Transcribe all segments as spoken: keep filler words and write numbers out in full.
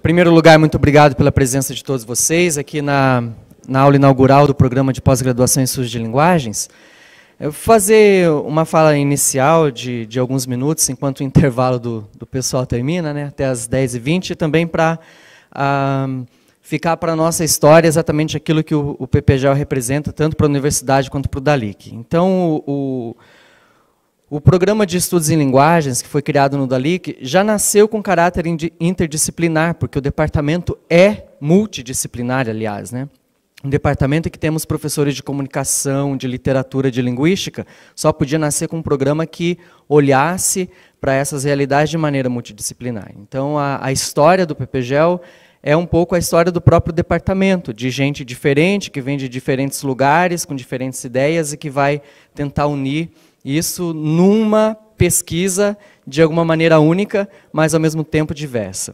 primeiro lugar, muito obrigado pela presença de todos vocês aqui na, na aula inaugural do programa de pós-graduação em estudos de linguagens. Eu vou fazer uma fala inicial de, de alguns minutos, enquanto o intervalo do, do pessoal termina, né, até as dez e vinte, e também para ah, ficar para a nossa história exatamente aquilo que o, o P P G E L representa, tanto para a universidade quanto para o DALIC. Então, o, o, o programa de estudos em linguagens, que foi criado no DALIC, já nasceu com caráter interdisciplinar, porque o departamento é multidisciplinar, aliás, né? Um departamento em que temos professores de comunicação, de literatura, de linguística, só podia nascer com um programa que olhasse para essas realidades de maneira multidisciplinar. Então, a, a história do P P G E L é um pouco a história do próprio departamento, de gente diferente, que vem de diferentes lugares, com diferentes ideias, e que vai tentar unir isso numa pesquisa de alguma maneira única, mas ao mesmo tempo diversa.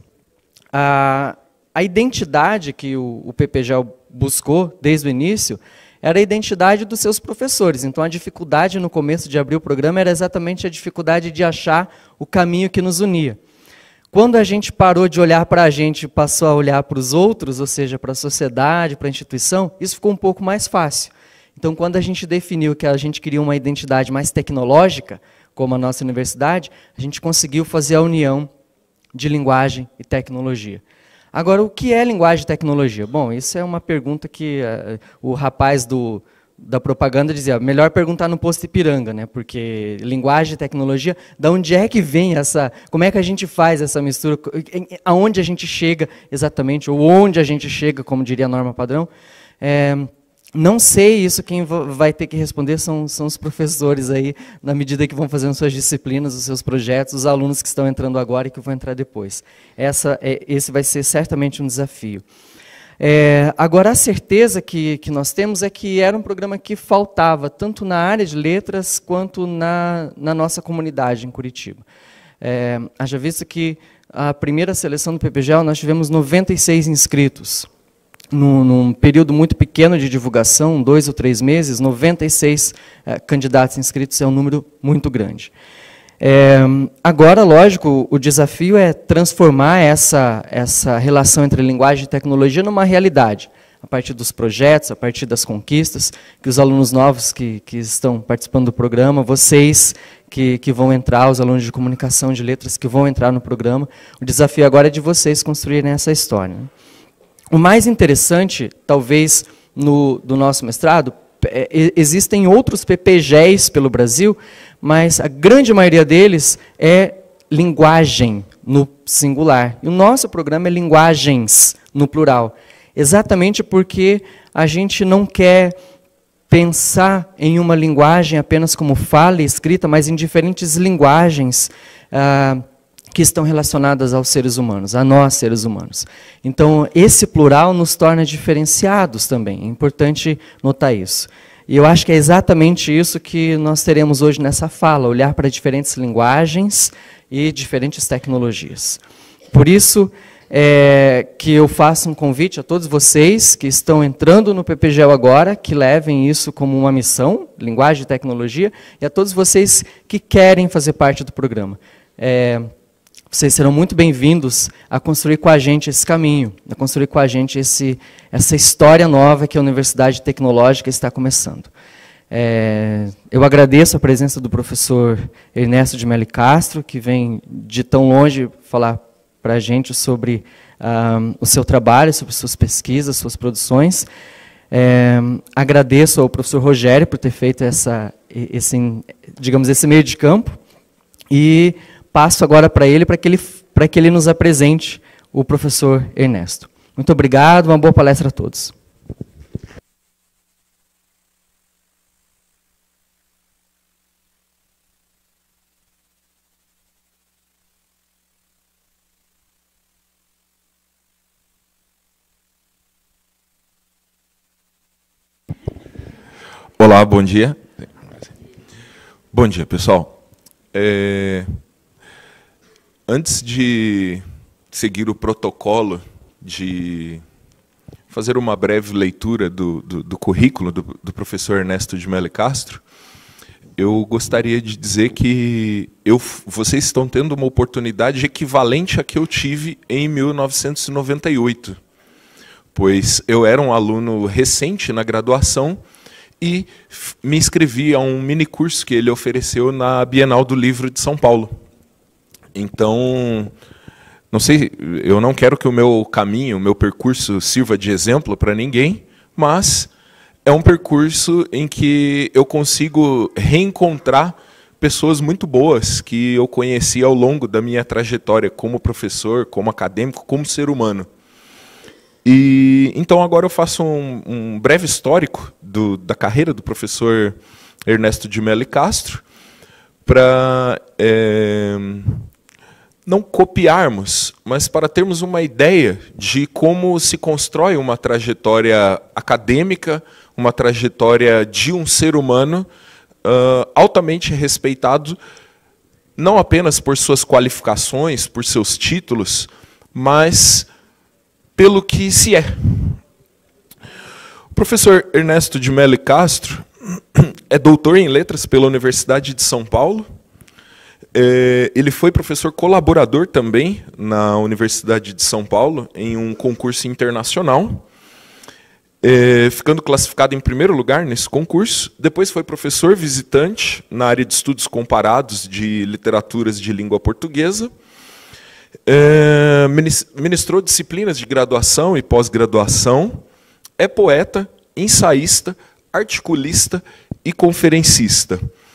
A, a identidade que o, o P P G E L buscou desde o início era a identidade dos seus professores. Então, a dificuldade no começo de abrir o programa era exatamente a dificuldade de achar o caminho que nos unia. Quando a gente parou de olhar para a gente e passou a olhar para os outros, ou seja, para a sociedade, para a instituição, isso ficou um pouco mais fácil. Então, quando a gente definiu que a gente queria uma identidade mais tecnológica, como a nossa universidade, a gente conseguiu fazer a união de linguagem e tecnologia. Agora, o que é linguagem e tecnologia? Bom, isso é uma pergunta que uh, o rapaz do, da propaganda dizia, melhor perguntar no posto Ipiranga, né? Porque linguagem e tecnologia, de onde é que vem essa, como é que a gente faz essa mistura, aonde a gente chega exatamente, ou onde a gente chega, como diria a norma padrão. É, não sei, isso quem vai ter que responder são, são os professores aí, na medida que vão fazendo suas disciplinas, os seus projetos, os alunos que estão entrando agora e que vão entrar depois. Essa, é, esse vai ser certamente um desafio. É, agora, a certeza que, que nós temos é que era um programa que faltava, tanto na área de letras, quanto na, na nossa comunidade em Curitiba. É, haja visto que a primeira seleção do P P G E L, nós tivemos noventa e seis inscritos. Num, num período muito pequeno de divulgação, dois ou três meses, noventa e seis eh, candidatos inscritos é um número muito grande. É, agora, lógico, o desafio é transformar essa, essa relação entre linguagem e tecnologia numa realidade, a partir dos projetos, a partir das conquistas, que os alunos novos que, que estão participando do programa, vocês que, que vão entrar, os alunos de comunicação, de letras que vão entrar no programa, o desafio agora é de vocês construírem essa história, né? O mais interessante, talvez, no, do nosso mestrado, é, existem outros P P G Es pelo Brasil, mas a grande maioria deles é linguagem, no singular. E o nosso programa é linguagens, no plural. Exatamente porque a gente não quer pensar em uma linguagem apenas como fala e escrita, mas em diferentes linguagens, ah, que estão relacionadas aos seres humanos, a nós, seres humanos. Então, esse plural nos torna diferenciados também. É importante notar isso. E eu acho que é exatamente isso que nós teremos hoje nessa fala, olhar para diferentes linguagens e diferentes tecnologias. Por isso, é, que eu faço um convite a todos vocês que estão entrando no P P G E L agora, que levem isso como uma missão, linguagem e tecnologia, e a todos vocês que querem fazer parte do programa. É, Vocês serão muito bem-vindos a construir com a gente esse caminho, a construir com a gente esse, essa história nova que a Universidade Tecnológica está começando. É, eu agradeço a presença do professor Ernesto de Mello Castro, que vem de tão longe falar para a gente sobre um, o seu trabalho, sobre suas pesquisas, suas produções. É, agradeço ao professor Rogério por ter feito essa, esse, digamos, esse meio de campo, e passo agora para ele, para que ele, para que ele nos apresente o professor Ernesto. Muito obrigado, uma boa palestra a todos. Olá, bom dia. Bom dia, pessoal. É... Antes de seguir o protocolo de fazer uma breve leitura do, do, do currículo do, do professor Ernesto de Mello Castro, eu gostaria de dizer que eu, vocês estão tendo uma oportunidade equivalente à que eu tive em mil novecentos e noventa e oito, pois eu era um aluno recente na graduação e me inscrevi a um minicurso que ele ofereceu na Bienal do Livro de São Paulo. Então, não sei, eu não quero que o meu caminho, o meu percurso sirva de exemplo para ninguém, mas é um percurso em que eu consigo reencontrar pessoas muito boas que eu conheci ao longo da minha trajetória como professor, como acadêmico, como ser humano. E então agora eu faço um, um breve histórico do, da carreira do professor Ernesto de Mello e Castro, para é, não copiarmos, mas para termos uma ideia de como se constrói uma trajetória acadêmica, uma trajetória de um ser humano uh, altamente respeitado, não apenas por suas qualificações, por seus títulos, mas pelo que se é. O professor Ernesto de Mello e Castro é doutor em letras pela Universidade de São Paulo. É, ele foi professor colaborador também na Universidade de São Paulo, em um concurso internacional, é, ficando classificado em primeiro lugar nesse concurso. Depois foi professor visitante na área de estudos comparados de literaturas de língua portuguesa. É, ministrou disciplinas de graduação e pós-graduação. É poeta, ensaísta, articulista e conferencista.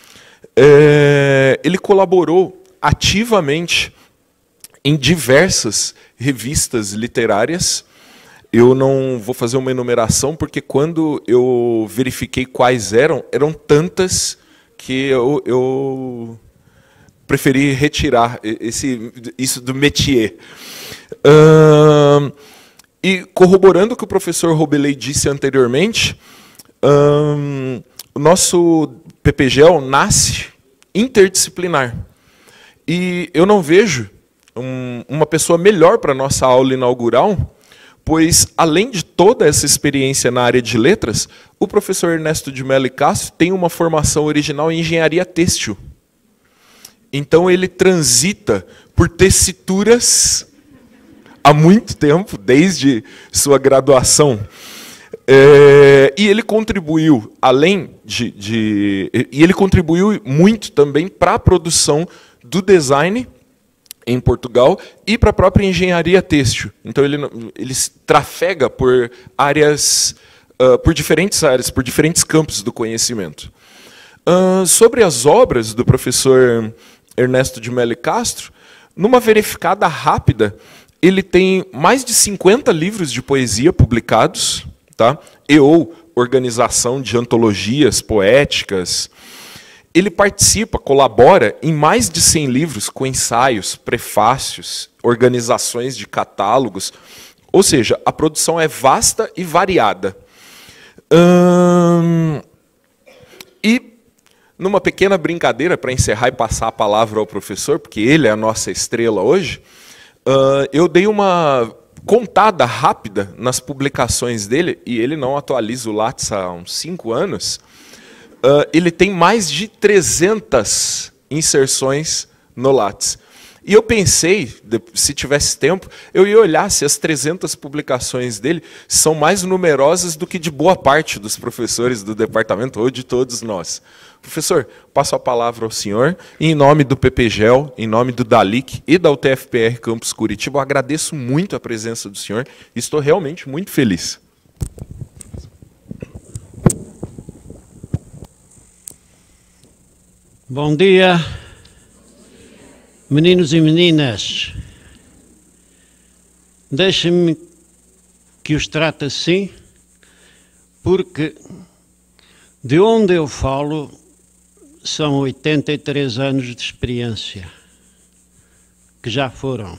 É, ele colaborou ativamente em diversas revistas literárias. Eu não vou fazer uma enumeração, porque quando eu verifiquei quais eram, eram tantas que eu, eu preferi retirar esse, isso do métier. Uh, e corroborando o que o professor Robelei disse anteriormente, uh, o nosso P P G E L nasce interdisciplinar. E eu não vejo um, uma pessoa melhor para a nossa aula inaugural, pois, além de toda essa experiência na área de letras, o professor Ernesto de Mello e Castro tem uma formação original em engenharia têxtil. Então, ele transita por tessituras há muito tempo, desde sua graduação. É, e ele contribuiu, além de, de... E ele contribuiu muito também para a produção do design em Portugal e para a própria engenharia têxtil. Então ele, ele trafega por áreas, uh, por diferentes áreas, por diferentes campos do conhecimento. Uh, sobre as obras do professor Ernesto de Mello e Castro, numa verificada rápida, ele tem mais de cinquenta livros de poesia publicados, tá? E ou organização de antologias poéticas. Ele participa, colabora em mais de cem livros com ensaios, prefácios, organizações de catálogos. Ou seja, a produção é vasta e variada. Hum, e, numa pequena brincadeira, para encerrar e passar a palavra ao professor, porque ele é a nossa estrela hoje, uh, eu dei uma contada rápida nas publicações dele, e ele não atualiza o Lattes há uns cinco anos, uh, ele tem mais de trezentas inserções no Lattes. E eu pensei, se tivesse tempo, eu ia olhar se as trezentas publicações dele são mais numerosas do que de boa parte dos professores do departamento, ou de todos nós. Professor, passo a palavra ao senhor, e em nome do P P G E L, em nome do DALIC e da U T F P R Campus Curitiba, eu agradeço muito a presença do senhor e estou realmente muito feliz. Bom dia, meninos e meninas. Deixem-me que os trate assim, porque de onde eu falo são oitenta e três anos de experiência, que já foram.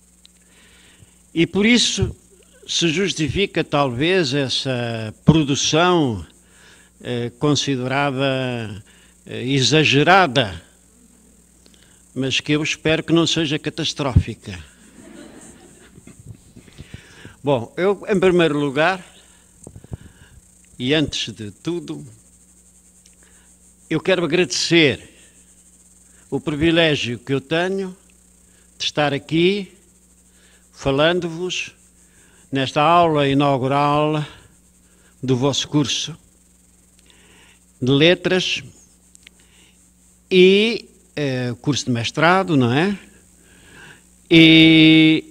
E por isso se justifica talvez essa produção eh, considerada eh, exagerada, mas que eu espero que não seja catastrófica. Bom, eu, em primeiro lugar, e antes de tudo, eu quero agradecer o privilégio que eu tenho de estar aqui falando-vos nesta aula inaugural do vosso curso de letras e eh, curso de mestrado, não é? E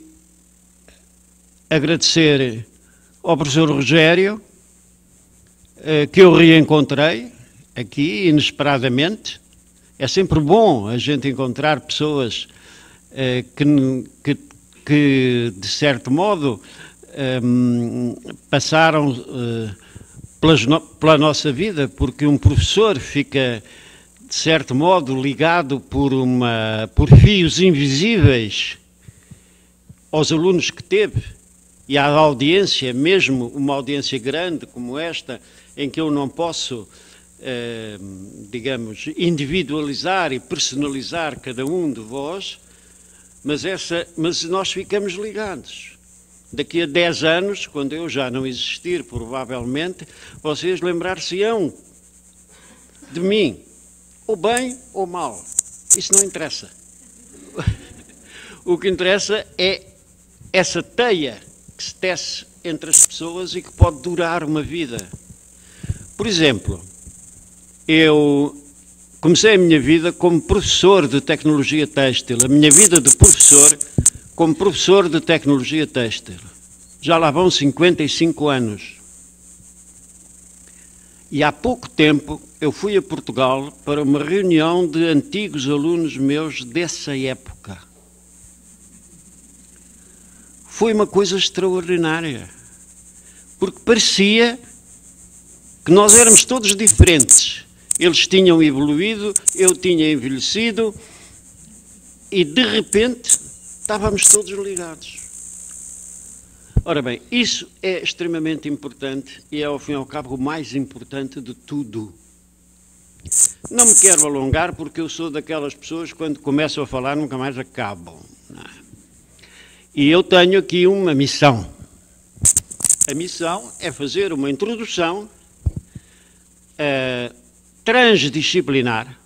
agradecer ao professor Rogério, eh, que eu reencontrei aqui inesperadamente. É sempre bom a gente encontrar pessoas eh, que, que, que, de certo modo, eh, passaram eh, pelas no, pela nossa vida, porque um professor fica, de certo modo, ligado por, uma, por fios invisíveis aos alunos que teve e à audiência, mesmo uma audiência grande como esta, em que eu não posso... Eh, digamos, individualizar e personalizar cada um de vós, mas, essa, mas nós ficamos ligados. Daqui a dez anos, quando eu já não existir, provavelmente, vocês lembrar-se-ão de mim, ou bem ou mal. Isso não interessa. O que interessa é essa teia que se tece entre as pessoas e que pode durar uma vida. Por exemplo, eu comecei a minha vida como professor de tecnologia têxtil, a minha vida de professor como professor de tecnologia têxtil. Já lá vão cinquenta e cinco anos. E há pouco tempo eu fui a Portugal para uma reunião de antigos alunos meus dessa época. Foi uma coisa extraordinária, porque parecia que nós éramos todos diferentes. Eles tinham evoluído, eu tinha envelhecido e, de repente, estávamos todos ligados. Ora bem, isso é extremamente importante e é, ao fim e ao cabo, o mais importante de tudo. Não me quero alongar porque eu sou daquelas pessoas que, quando começam a falar, nunca mais acabam. Não é? E eu tenho aqui uma missão. A missão é fazer uma introdução uh, transdisciplinar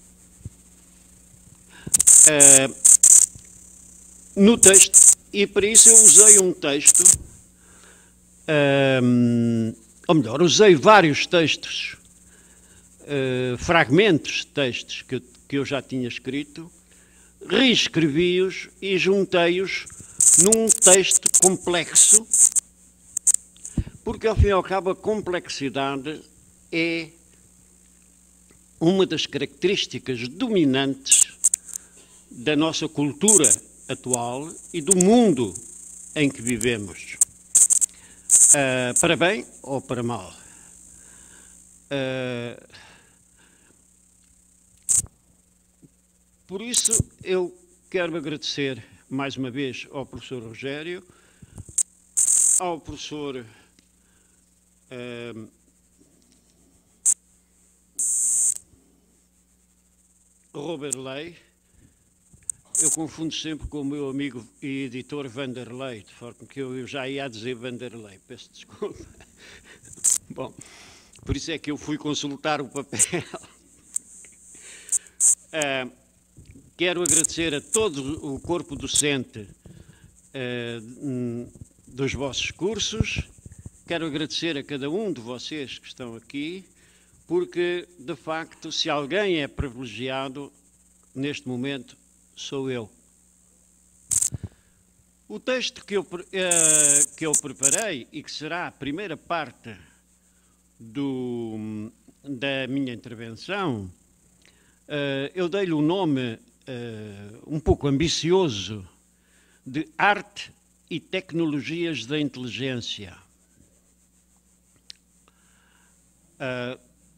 uh, no texto, e para isso eu usei um texto, uh, ou melhor, usei vários textos, uh, fragmentos de textos que eu, que eu já tinha escrito, reescrevi-os e juntei-os num texto complexo, porque ao fim e ao cabo a complexidade é uma das características dominantes da nossa cultura atual e do mundo em que vivemos, uh, para bem ou para mal. Uh, por isso, eu quero agradecer mais uma vez ao professor Rogério, ao professor uh, Roberley. Eu confundo sempre com o meu amigo e editor Vanderlei, de forma que eu, eu já ia a dizer Vanderlei, peço desculpa. Bom, por isso é que eu fui consultar o papel. Uh, quero agradecer a todo o corpo docente uh, dos vossos cursos, quero agradecer a cada um de vocês que estão aqui, porque, de facto, se alguém é privilegiado neste momento, sou eu. O texto que eu, uh, que eu preparei e que será a primeira parte do, da minha intervenção, uh, eu dei-lhe um nome uh, um pouco ambicioso de Arte e Tecnologias da Inteligência. Uh,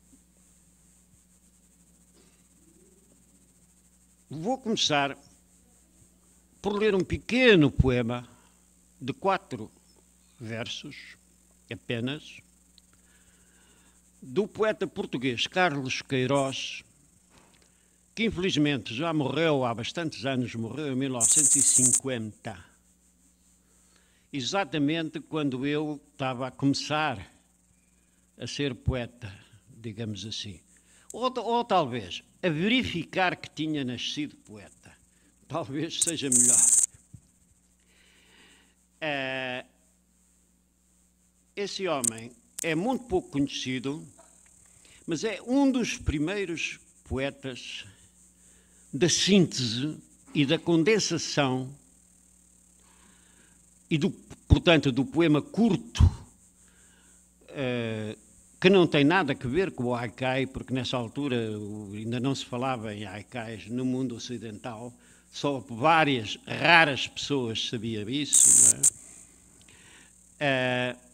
Vou começar por ler um pequeno poema de quatro versos, apenas, do poeta português Carlos Queiroz, que infelizmente já morreu há bastantes anos, morreu em mil novecentos e cinquenta, exatamente quando eu estava a começar a ser poeta, digamos assim. ou, ou talvez a verificar que tinha nascido poeta. Talvez seja melhor. Uh, esse homem é muito pouco conhecido, mas é um dos primeiros poetas da síntese e da condensação e, do, portanto, do poema curto, uh, que não tem nada a ver com o haikai, porque nessa altura ainda não se falava em haikais no mundo ocidental, só várias raras pessoas sabiam isso. Não é? Uh,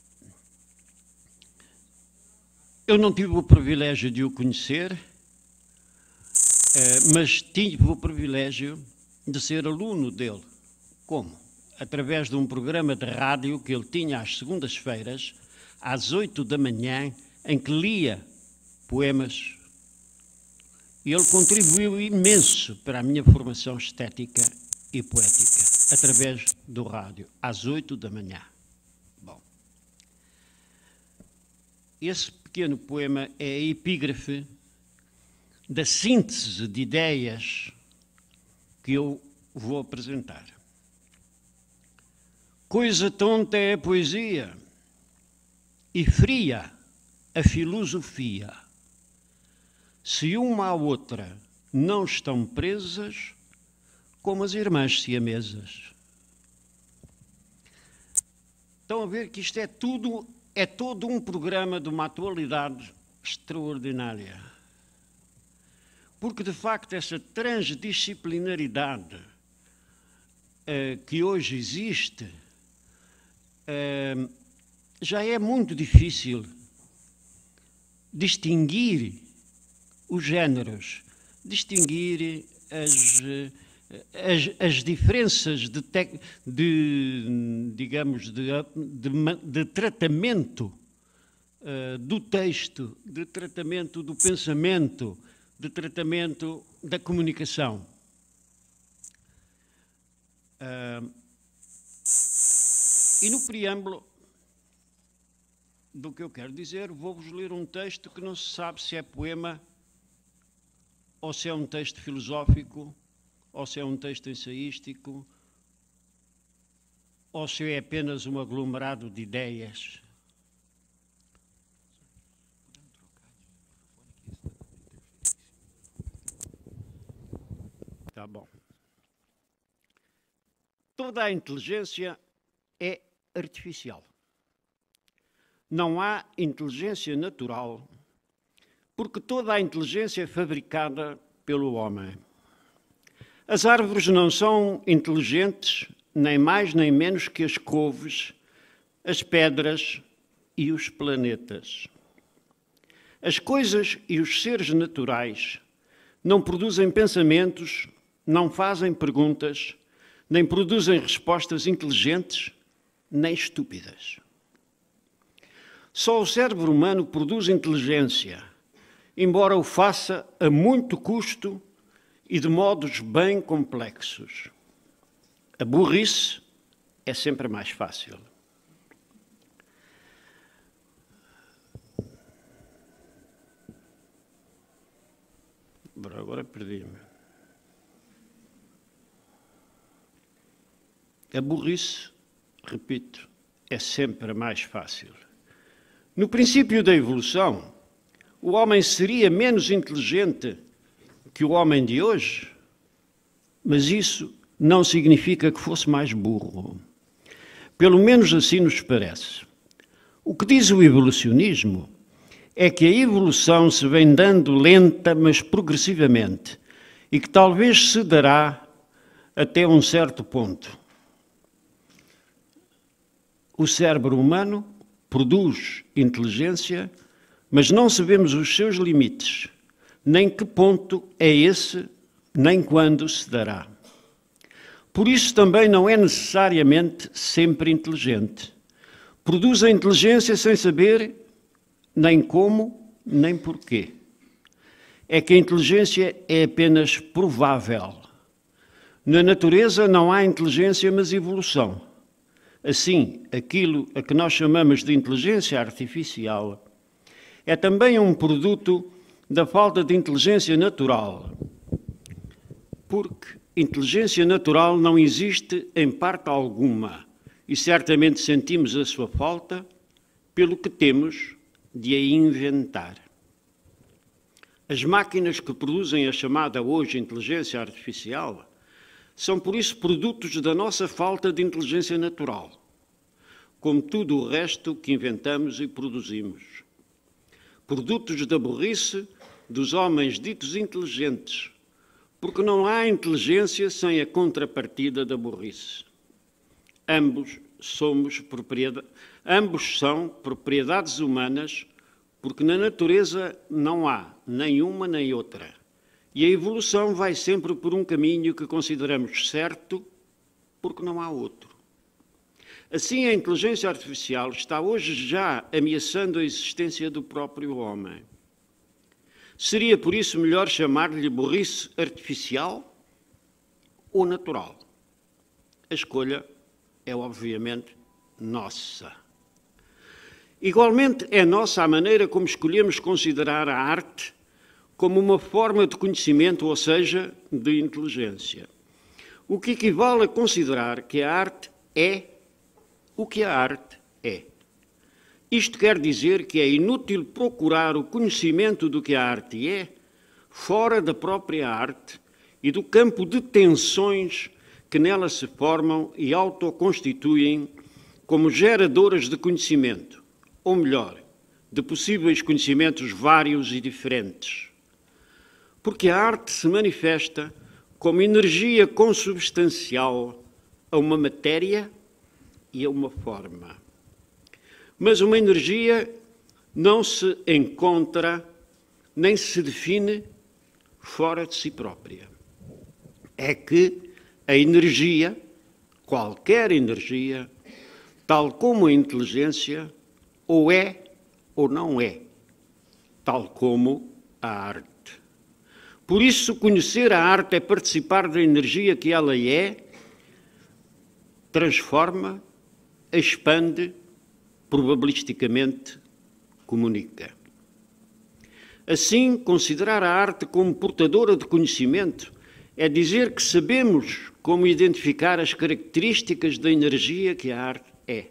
eu não tive o privilégio de o conhecer, uh, mas tive o privilégio de ser aluno dele. Como? Através de um programa de rádio que ele tinha às segundas-feiras, às oito da manhã, em que lia poemas. E ele contribuiu imenso para a minha formação estética e poética, através do rádio, às oito da manhã. Bom, esse pequeno poema é a epígrafe da síntese de ideias que eu vou apresentar. Coisa tonta é a poesia e fria a filosofia. Se uma à outra não estão presas, como as irmãs siamesas. Estão a ver que isto é tudo, é todo um programa de uma atualidade extraordinária. Porque, de facto, essa transdisciplinaridade uh, que hoje existe uh, já é muito difícil distinguir os géneros, distinguir as, as, as diferenças de, tec, de digamos, de, de, de tratamento uh, do texto, de tratamento do pensamento, de tratamento da comunicação. Uh, e no preâmbulo do que eu quero dizer, vou-vos ler um texto que não se sabe se é poema ou se é um texto filosófico, ou se é um texto ensaístico, ou se é apenas um aglomerado de ideias. Tá bom. Toda a inteligência é artificial. Não há inteligência natural, porque toda a inteligência é fabricada pelo homem. As árvores não são inteligentes, nem mais nem menos que as couves, as pedras e os planetas. As coisas e os seres naturais não produzem pensamentos, não fazem perguntas, nem produzem respostas inteligentes, nem estúpidas. Só o cérebro humano produz inteligência, embora o faça a muito custo e de modos bem complexos. A burrice é sempre mais fácil. Agora perdi-me. A burrice, repito, é sempre mais fácil. No princípio da evolução, o homem seria menos inteligente que o homem de hoje, mas isso não significa que fosse mais burro. Pelo menos assim nos parece. O que diz o evolucionismo é que a evolução se vem dando lenta, mas progressivamente, e que talvez se dará até um certo ponto. O cérebro humano produz inteligência, mas não sabemos os seus limites, nem que ponto é esse, nem quando se dará. Por isso também não é necessariamente sempre inteligente. Produz a inteligência sem saber nem como, nem porquê. É que a inteligência é apenas provável. Na natureza não há inteligência, mas evolução. Assim, aquilo a que nós chamamos de inteligência artificial é também um produto da falta de inteligência natural, porque inteligência natural não existe em parte alguma e certamente sentimos a sua falta pelo que temos de a inventar. As máquinas que produzem a chamada hoje inteligência artificial são, por isso, produtos da nossa falta de inteligência natural, como tudo o resto que inventamos e produzimos. Produtos da burrice dos homens ditos inteligentes, porque não há inteligência sem a contrapartida da burrice. Ambos somos propriedade, ambos são propriedades humanas, porque na natureza não há nem uma nem outra. E a evolução vai sempre por um caminho que consideramos certo, porque não há outro. Assim, a inteligência artificial está hoje já ameaçando a existência do próprio homem. Seria, por isso, melhor chamar-lhe burrice artificial ou natural? A escolha é, obviamente, nossa. Igualmente, é nossa a maneira como escolhemos considerar a arte como uma forma de conhecimento, ou seja, de inteligência. O que equivale a considerar que a arte é o que a arte é. Isto quer dizer que é inútil procurar o conhecimento do que a arte é fora da própria arte e do campo de tensões que nela se formam e autoconstituem como geradoras de conhecimento, ou melhor, de possíveis conhecimentos vários e diferentes. Porque a arte se manifesta como energia consubstancial a uma matéria e a uma forma. Mas uma energia não se encontra nem se define fora de si própria. É que a energia, qualquer energia, tal como a inteligência, ou é ou não é, tal como a arte. Por isso, conhecer a arte é participar da energia que ela é, transforma, expande, probabilisticamente comunica. Assim, considerar a arte como portadora de conhecimento é dizer que sabemos como identificar as características da energia que a arte é.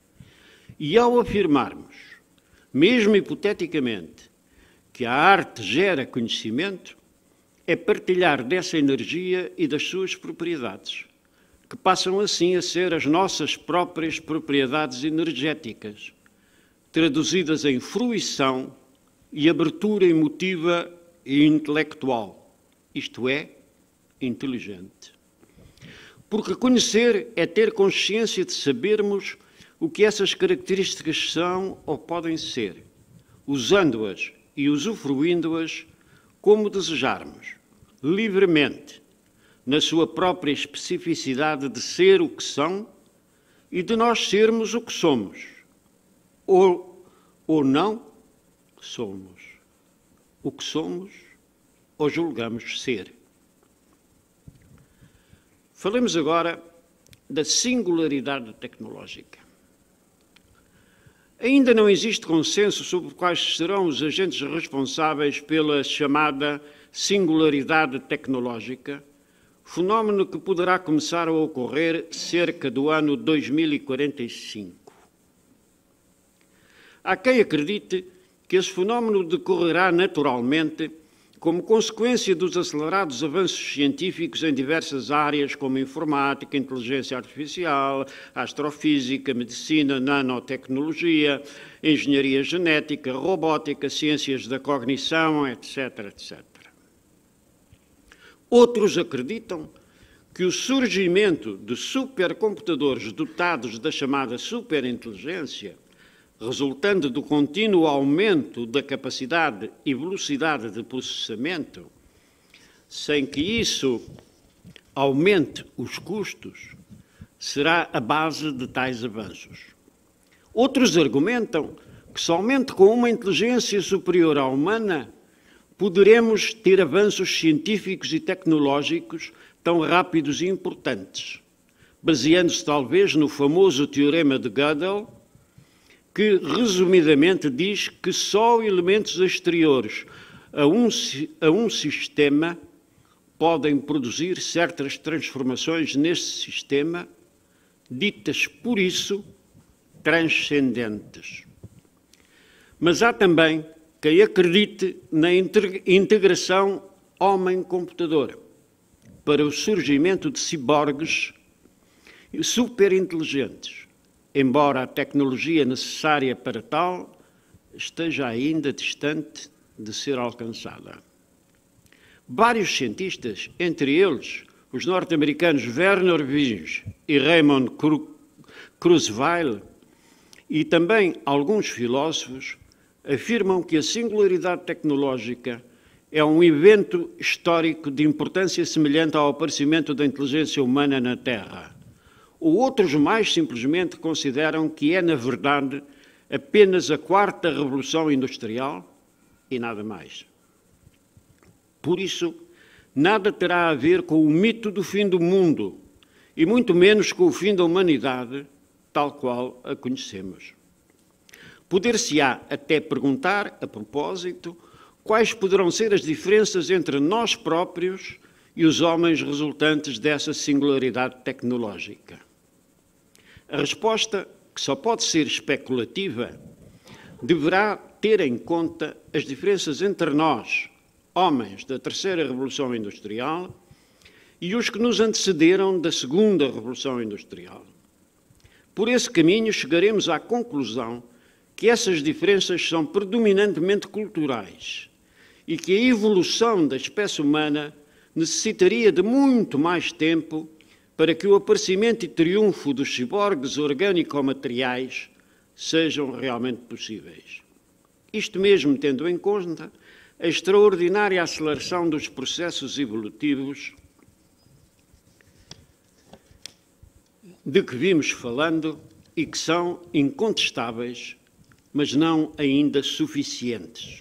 E ao afirmarmos, mesmo hipoteticamente, que a arte gera conhecimento, é partilhar dessa energia e das suas propriedades, que passam assim a ser as nossas próprias propriedades energéticas, traduzidas em fruição e abertura emotiva e intelectual, isto é, inteligente. Porque conhecer é ter consciência de sabermos o que essas características são ou podem ser, usando-as e usufruindo-as como desejarmos, livremente, na sua própria especificidade de ser o que são e de nós sermos o que somos, ou, ou não somos, o que somos ou julgamos ser. Falemos agora da singularidade tecnológica. Ainda não existe consenso sobre quais serão os agentes responsáveis pela chamada singularidade tecnológica, fenómeno que poderá começar a ocorrer cerca do ano dois mil e quarenta e cinco. Há quem acredite que esse fenómeno decorrerá naturalmente como consequência dos acelerados avanços científicos em diversas áreas, como informática, inteligência artificial, astrofísica, medicina, nanotecnologia, engenharia genética, robótica, ciências da cognição, etc, etcétera. Outros acreditam que o surgimento de supercomputadores dotados da chamada superinteligência, resultante do contínuo aumento da capacidade e velocidade de processamento, sem que isso aumente os custos, será a base de tais avanços. Outros argumentam que somente com uma inteligência superior à humana poderemos ter avanços científicos e tecnológicos tão rápidos e importantes, baseando-se talvez no famoso teorema de Gödel, que resumidamente diz que só elementos exteriores a um, a um sistema podem produzir certas transformações nesse sistema, ditas, por isso, transcendentes. Mas há também quem acredite na integração homem-computador para o surgimento de ciborgues superinteligentes, embora a tecnologia necessária para tal esteja ainda distante de ser alcançada. Vários cientistas, entre eles os norte-americanos Vernor Vinge e Raymond Kurzweil, e também alguns filósofos, afirmam que a singularidade tecnológica é um evento histórico de importância semelhante ao aparecimento da inteligência humana na Terra. Ou outros mais simplesmente consideram que é, na verdade, apenas a quarta revolução industrial e nada mais. Por isso, nada terá a ver com o mito do fim do mundo e muito menos com o fim da humanidade, tal qual a conhecemos. Poder-se-á até perguntar, a propósito, quais poderão ser as diferenças entre nós próprios e os homens resultantes dessa singularidade tecnológica. A resposta, que só pode ser especulativa, deverá ter em conta as diferenças entre nós, homens da terceira Revolução Industrial, e os que nos antecederam da segunda Revolução Industrial. Por esse caminho chegaremos à conclusão que essas diferenças são predominantemente culturais e que a evolução da espécie humana necessitaria de muito mais tempo para que o aparecimento e triunfo dos ciborgues orgânico-materiais sejam realmente possíveis. Isto mesmo tendo em conta a extraordinária aceleração dos processos evolutivos de que vimos falando e que são incontestáveis, mas não ainda suficientes.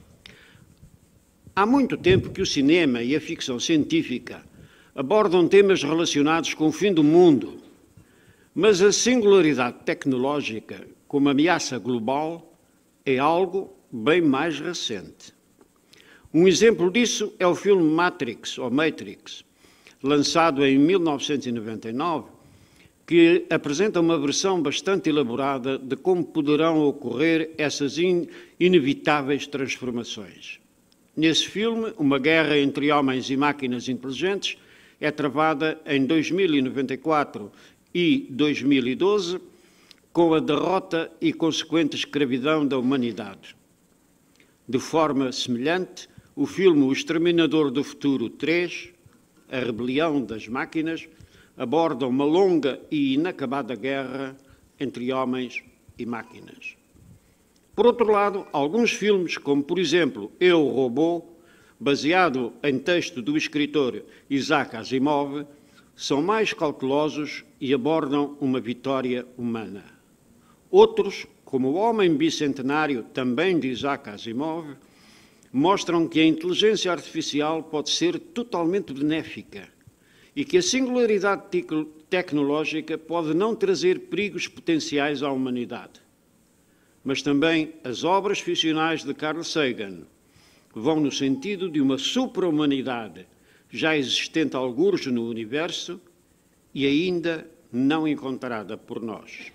Há muito tempo que o cinema e a ficção científica abordam temas relacionados com o fim do mundo, mas a singularidade tecnológica como ameaça global é algo bem mais recente. Um exemplo disso é o filme Matrix, ou Matrix, lançado em mil novecentos e noventa e nove, que apresenta uma versão bastante elaborada de como poderão ocorrer essas in inevitáveis transformações. Nesse filme, uma guerra entre homens e máquinas inteligentes é travada em dois mil e noventa e quatro e dois mil e doze, com a derrota e consequente escravidão da humanidade. De forma semelhante, o filme O Exterminador do Futuro três, A Rebelião das Máquinas, aborda uma longa e inacabada guerra entre homens e máquinas. Por outro lado, alguns filmes, como por exemplo Eu, Robô, baseado em texto do escritor Isaac Asimov, são mais cautelosos e abordam uma vitória humana. Outros, como O Homem Bicentenário, também de Isaac Asimov, mostram que a inteligência artificial pode ser totalmente benéfica e que a singularidade tecnológica pode não trazer perigos potenciais à humanidade. Mas também as obras ficcionais de Carl Sagan vão no sentido de uma supra-humanidade já existente algures no universo e ainda não encontrada por nós.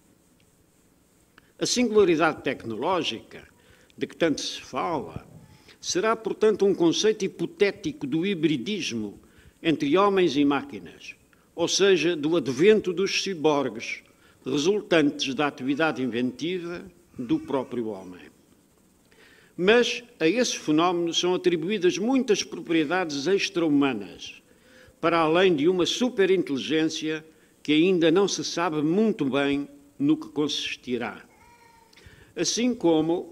A singularidade tecnológica, de que tanto se fala, será, portanto, um conceito hipotético do hibridismo entre homens e máquinas, ou seja, do advento dos ciborgues, resultantes da atividade inventiva do próprio homem. Mas a esse fenómeno são atribuídas muitas propriedades extra-humanas, para além de uma superinteligência que ainda não se sabe muito bem no que consistirá. Assim como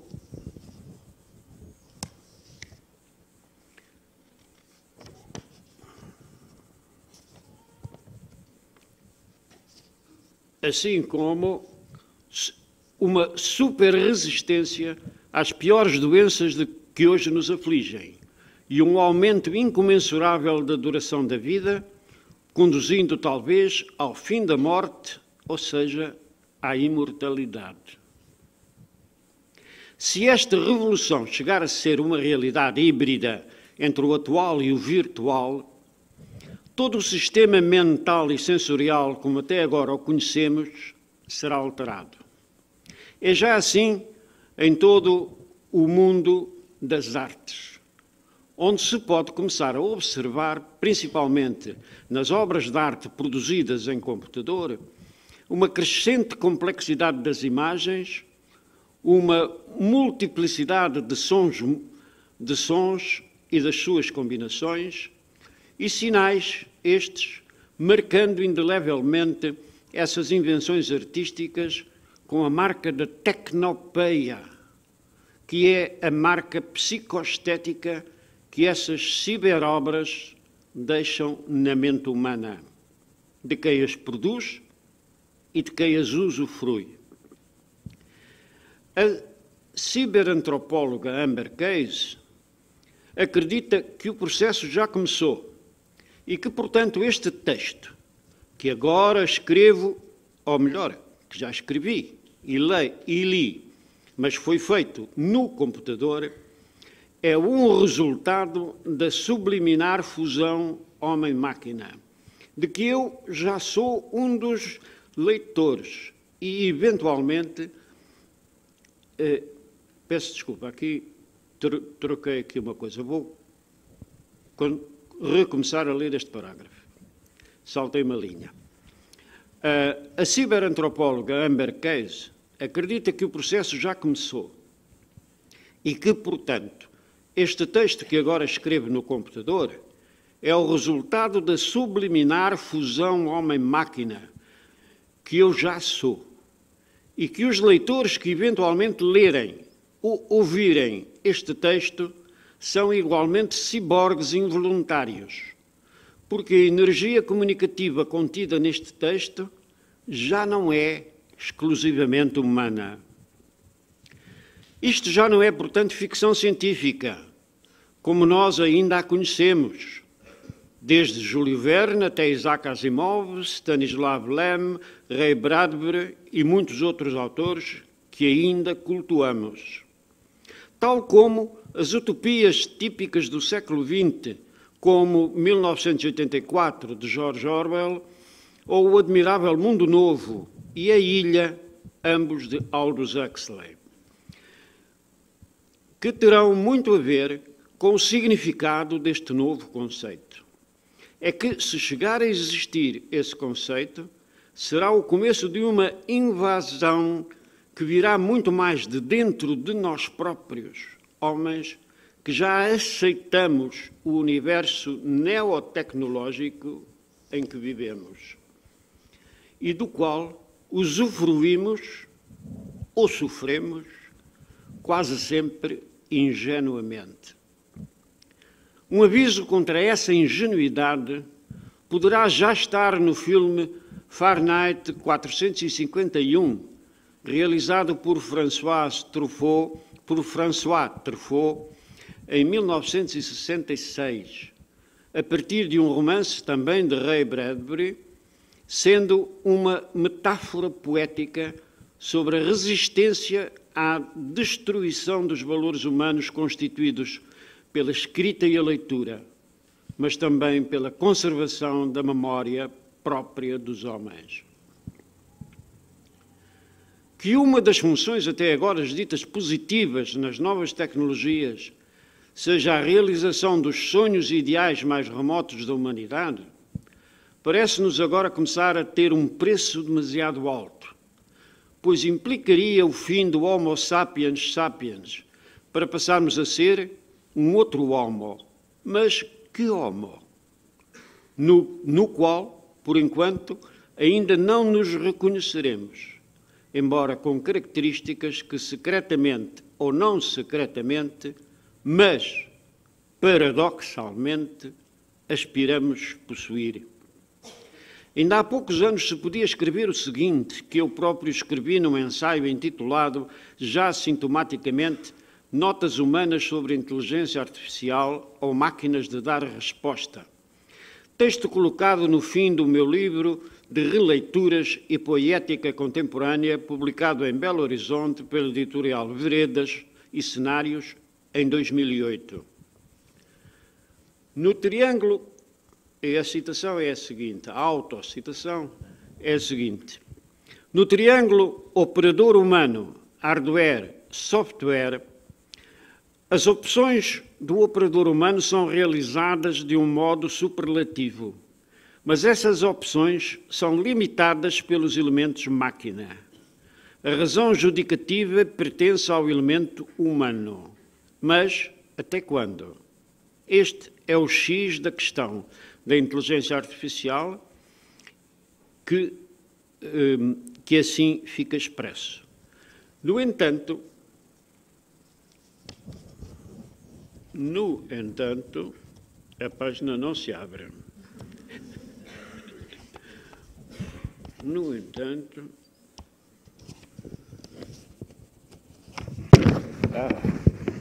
assim como uma superresistência às piores doenças de que hoje nos afligem e um aumento incomensurável da duração da vida, conduzindo talvez ao fim da morte, ou seja, à imortalidade. Se esta revolução chegar a ser uma realidade híbrida entre o atual e o virtual, todo o sistema mental e sensorial, como até agora o conhecemos, será alterado. É já assim em todo o mundo das artes, onde se pode começar a observar, principalmente nas obras de arte produzidas em computador, uma crescente complexidade das imagens, uma multiplicidade de sons, de sons e das suas combinações, e sinais estes marcando indelevelmente essas invenções artísticas com a marca da tecnopeia, que é a marca psicoestética que essas ciberobras deixam na mente humana, de quem as produz e de quem as usufrui. A ciberantropóloga Amber Case acredita que o processo já começou e que, portanto, este texto, que agora escrevo, ou melhor, que já escrevi e li, e li, mas foi feito no computador, é um resultado da subliminar fusão homem-máquina, de que eu já sou um dos leitores e, eventualmente, eh, peço desculpa, aqui troquei aqui uma coisa, vou recomeçar a ler este parágrafo. Saltei uma linha. Uh, a ciberantropóloga Amber Case acredita que o processo já começou e que, portanto, este texto que agora escrevo no computador é o resultado da subliminar fusão homem-máquina que eu já sou e que os leitores que eventualmente lerem ou ouvirem este texto são igualmente ciborgues involuntários, porque a energia comunicativa contida neste texto já não é exclusivamente humana. Isto já não é, portanto, ficção científica, como nós ainda a conhecemos, desde Júlio Verne até Isaac Asimov, Stanislav Lem, Ray Bradbury e muitos outros autores que ainda cultuamos. Tal como as utopias típicas do século vinte, como mil novecentos e oitenta e quatro, de George Orwell, ou O Admirável Mundo Novo e A Ilha, ambos de Aldous Huxley, que terão muito a ver com o significado deste novo conceito. É que, se chegar a existir esse conceito, será o começo de uma invasão que virá muito mais de dentro de nós próprios, homens, que já aceitamos o universo neotecnológico em que vivemos e do qual usufruímos ou sofremos quase sempre ingenuamente. Um aviso contra essa ingenuidade poderá já estar no filme Fahrenheit quatrocentos e cinquenta e um, realizado por François Truffaut, por François Truffaut em mil novecentos e sessenta e seis, a partir de um romance também de Ray Bradbury, sendo uma metáfora poética sobre a resistência à destruição dos valores humanos constituídos pela escrita e a leitura, mas também pela conservação da memória própria dos homens. Que uma das funções até agora ditas positivas nas novas tecnologias seja a realização dos sonhos e ideais mais remotos da humanidade, parece-nos agora começar a ter um preço demasiado alto, pois implicaria o fim do Homo sapiens sapiens, para passarmos a ser um outro Homo. Mas que Homo? No, no qual, por enquanto, ainda não nos reconheceremos, embora com características que secretamente ou não secretamente, mas paradoxalmente, aspiramos possuir. Ainda há poucos anos se podia escrever o seguinte, que eu próprio escrevi num ensaio intitulado, já sintomaticamente, Notas Humanas sobre a Inteligência Artificial ou Máquinas de Dar Resposta. Texto colocado no fim do meu livro de Releituras e Poética Contemporânea, publicado em Belo Horizonte pela editorial Veredas e Cenários, em dois mil e oito. No triângulo, e a citação é a seguinte, a autocitação é a seguinte: no triângulo operador humano, hardware, software, as opções do operador humano são realizadas de um modo superlativo, mas essas opções são limitadas pelos elementos máquina. A razão judicativa pertence ao elemento humano. Mas até quando? Este é o X da questão da inteligência artificial que, que assim fica expresso. No entanto, no entanto, a página não se abre. No entanto, ah.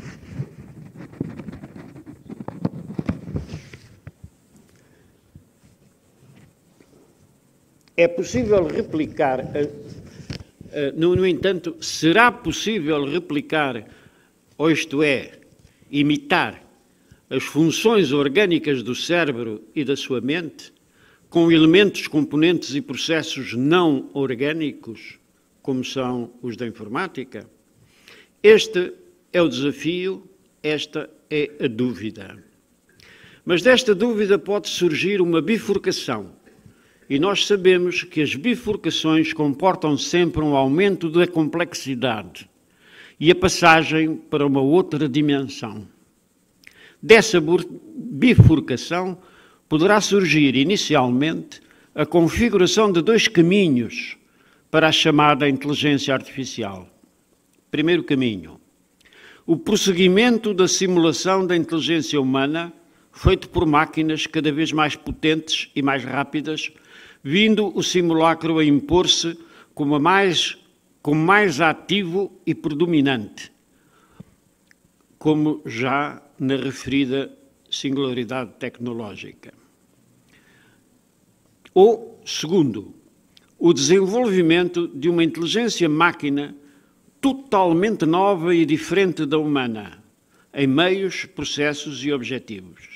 É possível replicar, uh, uh, no, no entanto, será possível replicar, ou isto é, imitar as funções orgânicas do cérebro e da sua mente com elementos, componentes e processos não orgânicos, como são os da informática? Este é o desafio, esta é a dúvida. Mas desta dúvida pode surgir uma bifurcação. E nós sabemos que as bifurcações comportam sempre um aumento da complexidade e a passagem para uma outra dimensão. Dessa bifurcação poderá surgir inicialmente a configuração de dois caminhos para a chamada inteligência artificial. Primeiro caminho: o prosseguimento da simulação da inteligência humana feito por máquinas cada vez mais potentes e mais rápidas, vindo o simulacro a impor-se como mais, como mais ativo e predominante, como já na referida singularidade tecnológica. Ou, segundo, o desenvolvimento de uma inteligência máquina totalmente nova e diferente da humana, em meios, processos e objetivos.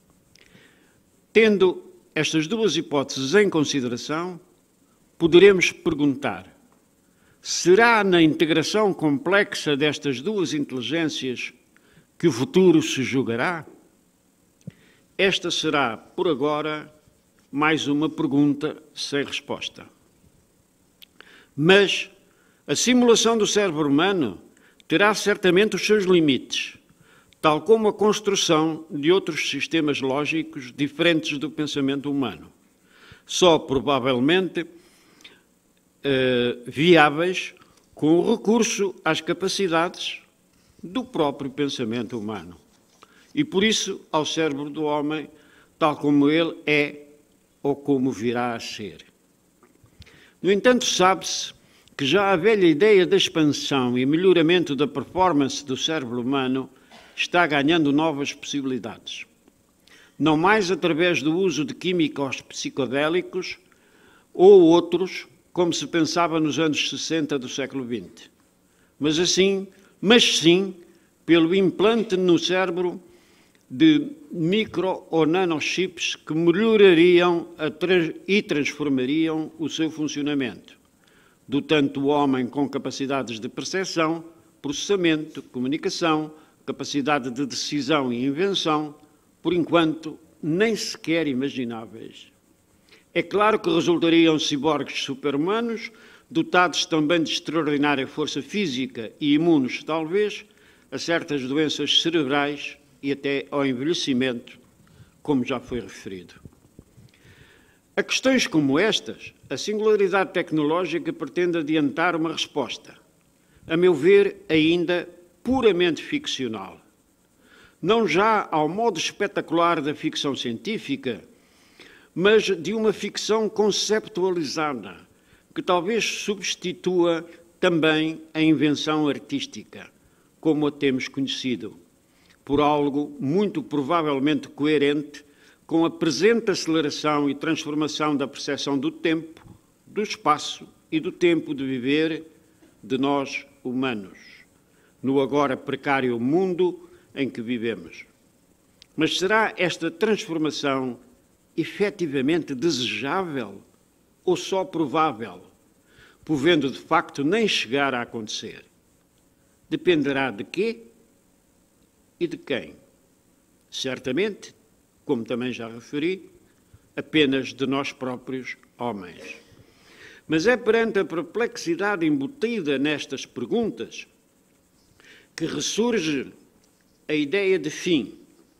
Tendo estas duas hipóteses em consideração, poderemos perguntar: será na integração complexa destas duas inteligências que o futuro se julgará? Esta será, por agora, mais uma pergunta sem resposta. Mas a simulação do cérebro humano terá certamente os seus limites, tal como a construção de outros sistemas lógicos diferentes do pensamento humano, só provavelmente eh, viáveis com o recurso às capacidades do próprio pensamento humano. E por isso ao cérebro do homem, tal como ele é ou como virá a ser. No entanto, sabe-se que já a velha ideia da expansão e melhoramento da performance do cérebro humano está ganhando novas possibilidades. Não mais através do uso de químicos psicodélicos ou outros, como se pensava nos anos sessenta do século vinte, mas assim, mas sim pelo implante no cérebro de micro ou nanochips que melhorariam a trans e transformariam o seu funcionamento, dotando o homem com capacidades de percepção, processamento, comunicação, capacidade de decisão e invenção, por enquanto, nem sequer imagináveis. É claro que resultariam ciborgues super-humanos, dotados também de extraordinária força física e imunes, talvez, a certas doenças cerebrais e até ao envelhecimento, como já foi referido. A questões como estas, a singularidade tecnológica pretende adiantar uma resposta, a meu ver, ainda puramente ficcional. Não já ao modo espetacular da ficção científica, mas de uma ficção conceptualizada, que talvez substitua também a invenção artística, como a temos conhecido, por algo muito provavelmente coerente com a presente aceleração e transformação da percepção do tempo, do espaço e do tempo de viver de nós humanos, no agora precário mundo em que vivemos. Mas será esta transformação efetivamente desejável ou só provável, podendo de facto nem chegar a acontecer? Dependerá de quê e de quem? Certamente, como também já referi, apenas de nós próprios homens. Mas é perante a perplexidade embutida nestas perguntas que ressurge a ideia de fim.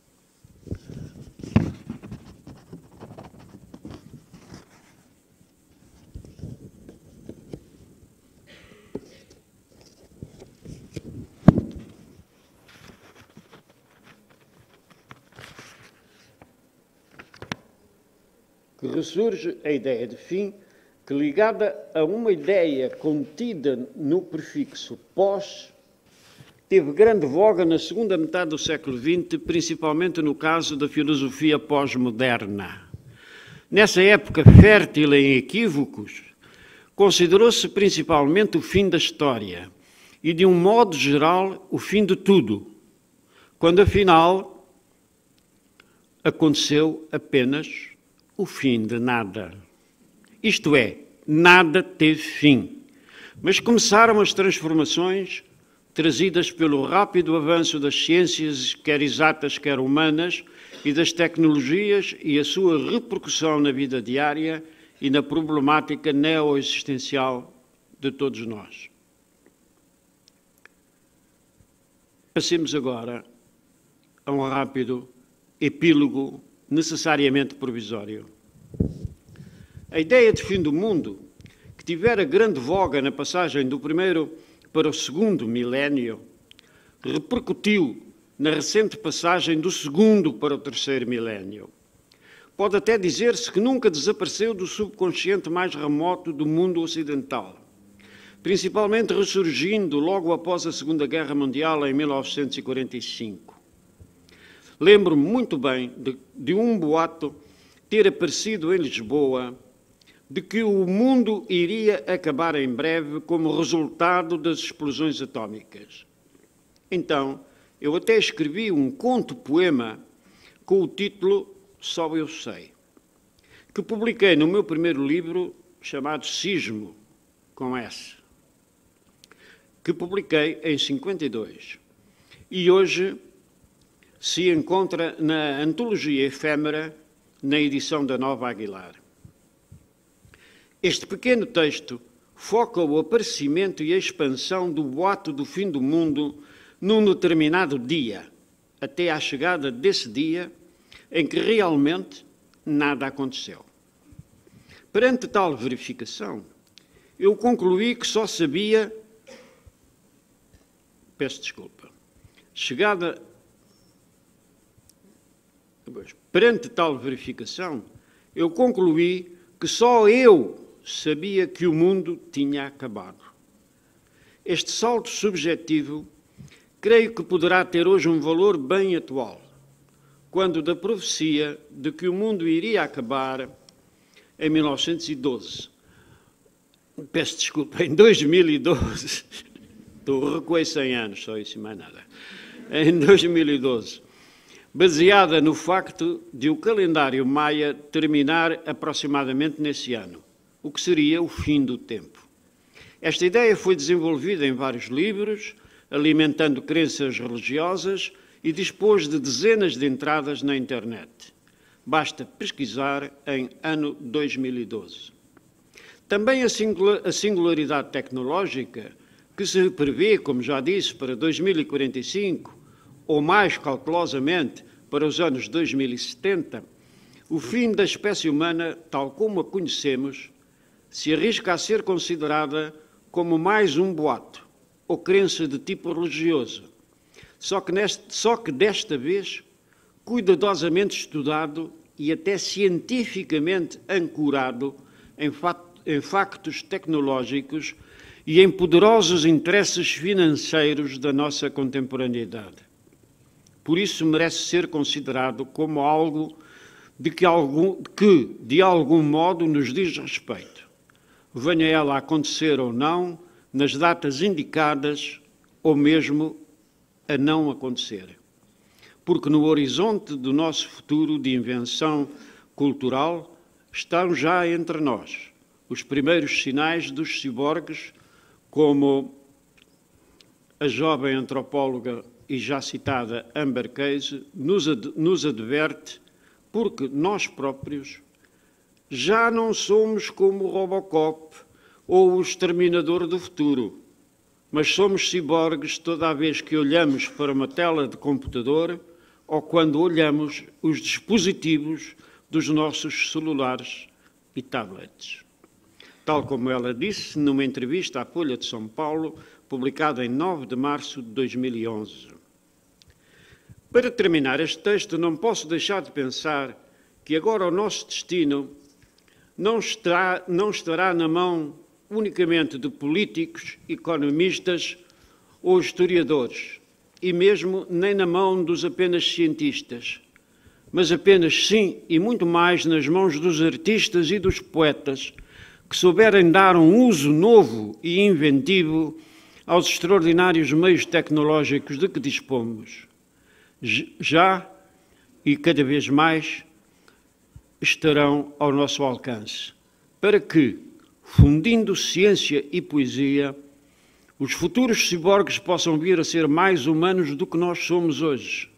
Que ressurge a ideia de fim, que ligada a uma ideia contida no prefixo pós, teve grande voga na segunda metade do século vinte, principalmente no caso da filosofia pós-moderna. Nessa época fértil em equívocos, considerou-se principalmente o fim da história e, de um modo geral, o fim de tudo, quando afinal aconteceu apenas o fim de nada. Isto é, nada teve fim. Mas começaram as transformações trazidas pelo rápido avanço das ciências, quer exatas, quer humanas, e das tecnologias e a sua repercussão na vida diária e na problemática neo-existencial de todos nós. Passemos agora a um rápido epílogo necessariamente provisório. A ideia de fim do mundo, que tivera grande voga na passagem do primeiro para o segundo milénio, repercutiu na recente passagem do segundo para o terceiro milénio. Pode até dizer-se que nunca desapareceu do subconsciente mais remoto do mundo ocidental, principalmente ressurgindo logo após a Segunda Guerra Mundial em mil novecentos e quarenta e cinco. Lembro-me muito bem de, de um boato ter aparecido em Lisboa de que o mundo iria acabar em breve como resultado das explosões atómicas. Então, eu até escrevi um conto-poema com o título Só Eu Sei, que publiquei no meu primeiro livro chamado Sismo, com S, que publiquei em cinquenta e dois. E hoje se encontra na Antologia Efêmera, na edição da Nova Aguilar. Este pequeno texto foca o aparecimento e a expansão do boato do fim do mundo num determinado dia, até à chegada desse dia em que realmente nada aconteceu. Perante tal verificação, eu concluí que só sabia... Peço desculpa. Chegada... Perante tal verificação, eu concluí que só eu sabia que o mundo tinha acabado. Este salto subjetivo creio que poderá ter hoje um valor bem atual, quando da profecia de que o mundo iria acabar em mil novecentos e doze. Peço desculpa, em dois mil e doze. Estou recuei cem anos, só isso e mais nada. Em dois mil e doze. Baseada no facto de o calendário maia terminar aproximadamente nesse ano, o que seria o fim do tempo. Esta ideia foi desenvolvida em vários livros, alimentando crenças religiosas e dispôs de dezenas de entradas na internet. Basta pesquisar em ano dois mil e doze. Também a singularidade tecnológica, que se prevê, como já disse, para dois mil e quarenta e cinco, ou mais cautelosamente para os anos dois mil e setenta, o fim da espécie humana, tal como a conhecemos, se arrisca a ser considerada como mais um boato ou crença de tipo religioso, só que, neste, só que desta vez cuidadosamente estudado e até cientificamente ancorado em, em factos tecnológicos e em poderosos interesses financeiros da nossa contemporaneidade. Por isso merece ser considerado como algo de que, algum, que de algum modo nos diz respeito, venha ela a acontecer ou não, nas datas indicadas ou mesmo a não acontecer. Porque no horizonte do nosso futuro de invenção cultural estão já entre nós os primeiros sinais dos ciborgues, como a jovem antropóloga e já citada Amber Case nos, ad, nos adverte, porque nós próprios já não somos como o Robocop ou o Exterminador do Futuro, mas somos ciborgues toda a vez que olhamos para uma tela de computador ou quando olhamos os dispositivos dos nossos celulares e tablets. Tal como ela disse numa entrevista à Folha de São Paulo, publicada em nove de março de dois mil e onze. Para terminar este texto, não posso deixar de pensar que agora o nosso destino não estará, não estará na mão unicamente de políticos, economistas ou historiadores, e mesmo nem na mão dos apenas cientistas, mas apenas, sim, e muito mais nas mãos dos artistas e dos poetas, que souberem dar um uso novo e inventivo aos extraordinários meios tecnológicos de que dispomos. Já, e cada vez mais, estarão ao nosso alcance, para que, fundindo ciência e poesia, os futuros ciborgues possam vir a ser mais humanos do que nós somos hoje,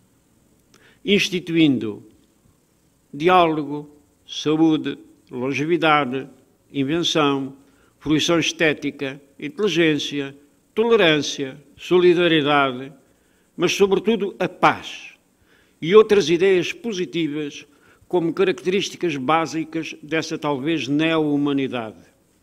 instituindo diálogo, saúde, longevidade, invenção, fruição estética, inteligência, tolerância, solidariedade, mas, sobretudo, a paz e outras ideias positivas como características básicas dessa talvez neo-humanidade.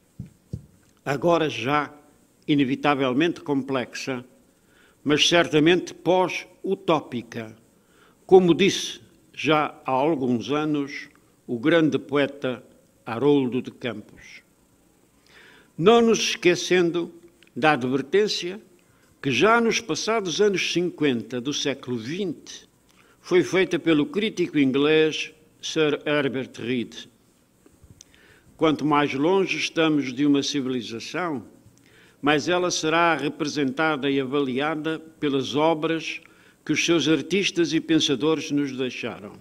Agora já inevitavelmente complexa, mas certamente pós-utópica, como disse já há alguns anos o grande poeta Haroldo de Campos. Não nos esquecendo da advertência que já nos passados anos cinquenta do século vinte foi feita pelo crítico inglês Sir Herbert Reed. Quanto mais longe estamos de uma civilização, mais ela será representada e avaliada pelas obras que os seus artistas e pensadores nos deixaram.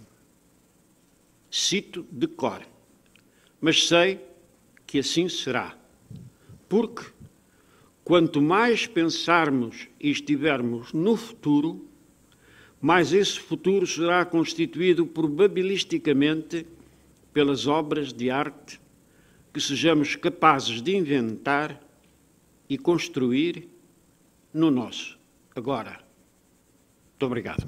Cito de cor, mas sei que assim será, porque quanto mais pensarmos e estivermos no futuro, mais esse futuro será constituído probabilisticamente pelas obras de arte que sejamos capazes de inventar e construir no nosso agora. Muito obrigado.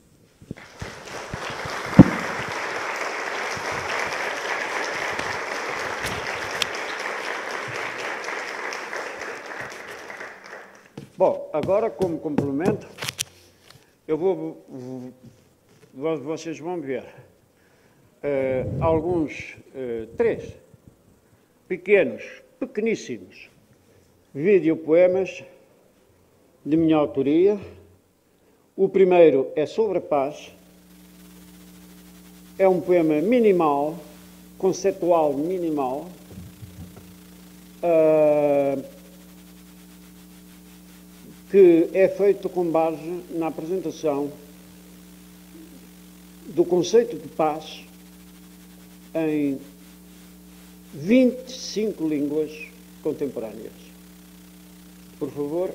Bom, agora como complemento, eu vou, vou vocês vão ver uh, alguns, uh, três pequenos, pequeníssimos videopoemas de minha autoria. O primeiro é sobre a paz. É um poema minimal, conceitual minimal, uh, que é feito com base na apresentação do conceito de paz em vinte e cinco línguas contemporâneas. Por favor.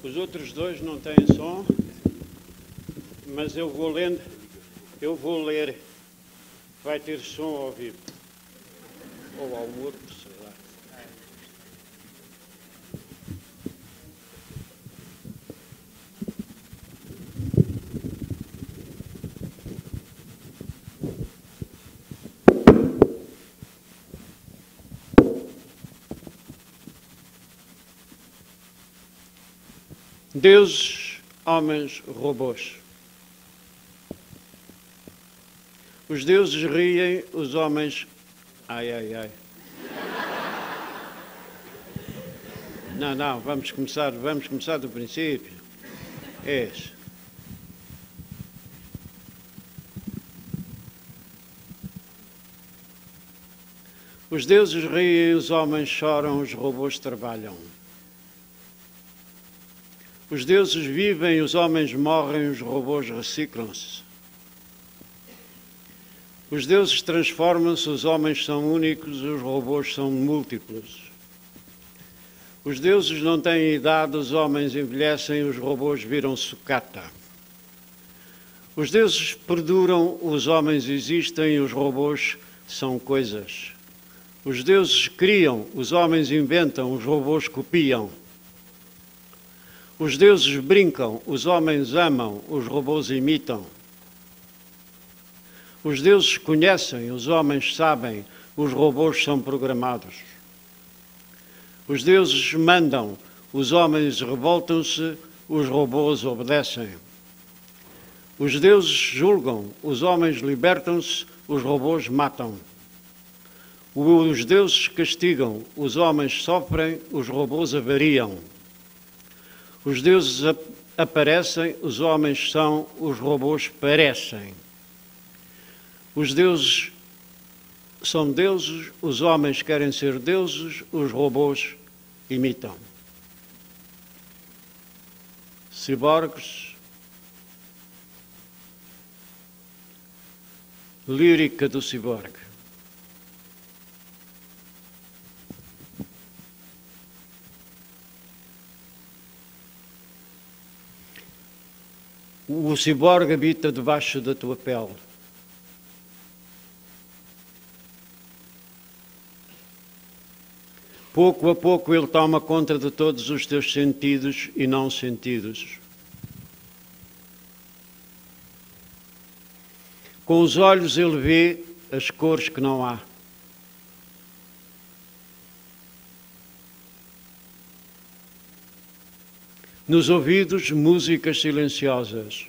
Os outros dois não têm som, mas eu vou lendo, eu vou ler. Vai ter som ao vivo. Ou ao morto, sei lá. Deuses, homens, robôs. Os deuses riem, os homens... Ai, ai, ai. Não, não, vamos começar, vamos começar do princípio. És. Os deuses riem, os homens choram, os robôs trabalham. Os deuses vivem, os homens morrem, os robôs reciclam-se. Os deuses transformam-se, os homens são únicos, os robôs são múltiplos. Os deuses não têm idade, os homens envelhecem, os robôs viram sucata. Os deuses perduram, os homens existem, os robôs são coisas. Os deuses criam, os homens inventam, os robôs copiam. Os deuses brincam, os homens amam, os robôs imitam. Os deuses conhecem, os homens sabem, os robôs são programados. Os deuses mandam, os homens revoltam-se, os robôs obedecem. Os deuses julgam, os homens libertam-se, os robôs matam. Os deuses castigam, os homens sofrem, os robôs avariam. Os deuses ap aparecem, os homens são, os robôs parecem. Os deuses são deuses, os homens querem ser deuses, os robôs imitam. Ciborgues, lírica do ciborgue. O ciborgue habita debaixo da tua pele. Pouco a pouco ele toma conta de todos os teus sentidos e não sentidos. Com os olhos ele vê as cores que não há. Nos ouvidos, músicas silenciosas.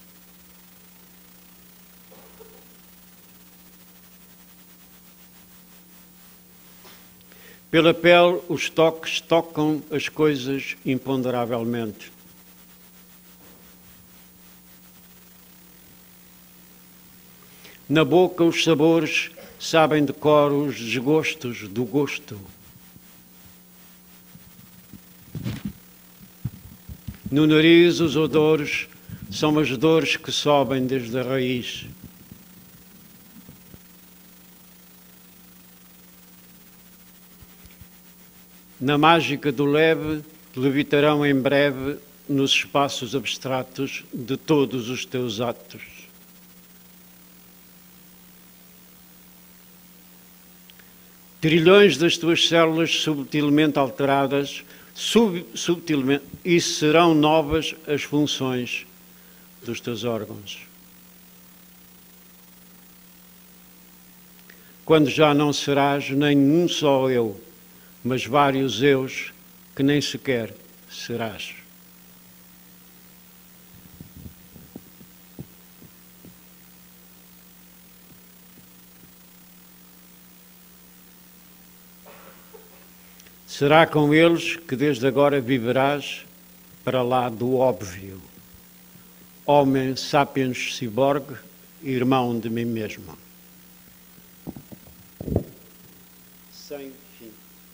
Pela pele, os toques tocam as coisas imponderavelmente. Na boca, os sabores sabem de cor os desgostos do gosto. No nariz, os odores são as dores que sobem desde a raiz. Na mágica do leve, levitarão em breve nos espaços abstratos de todos os teus atos. Trilhões das tuas células subtilmente alteradas, sub, subtilmente, e serão novas as funções dos teus órgãos. Quando já não serás nem um só eu, mas vários eus que nem sequer serás. Será com eles que desde agora viverás para lá do óbvio. Homem sapiens ciborgue, irmão de mim mesmo. Sem fim.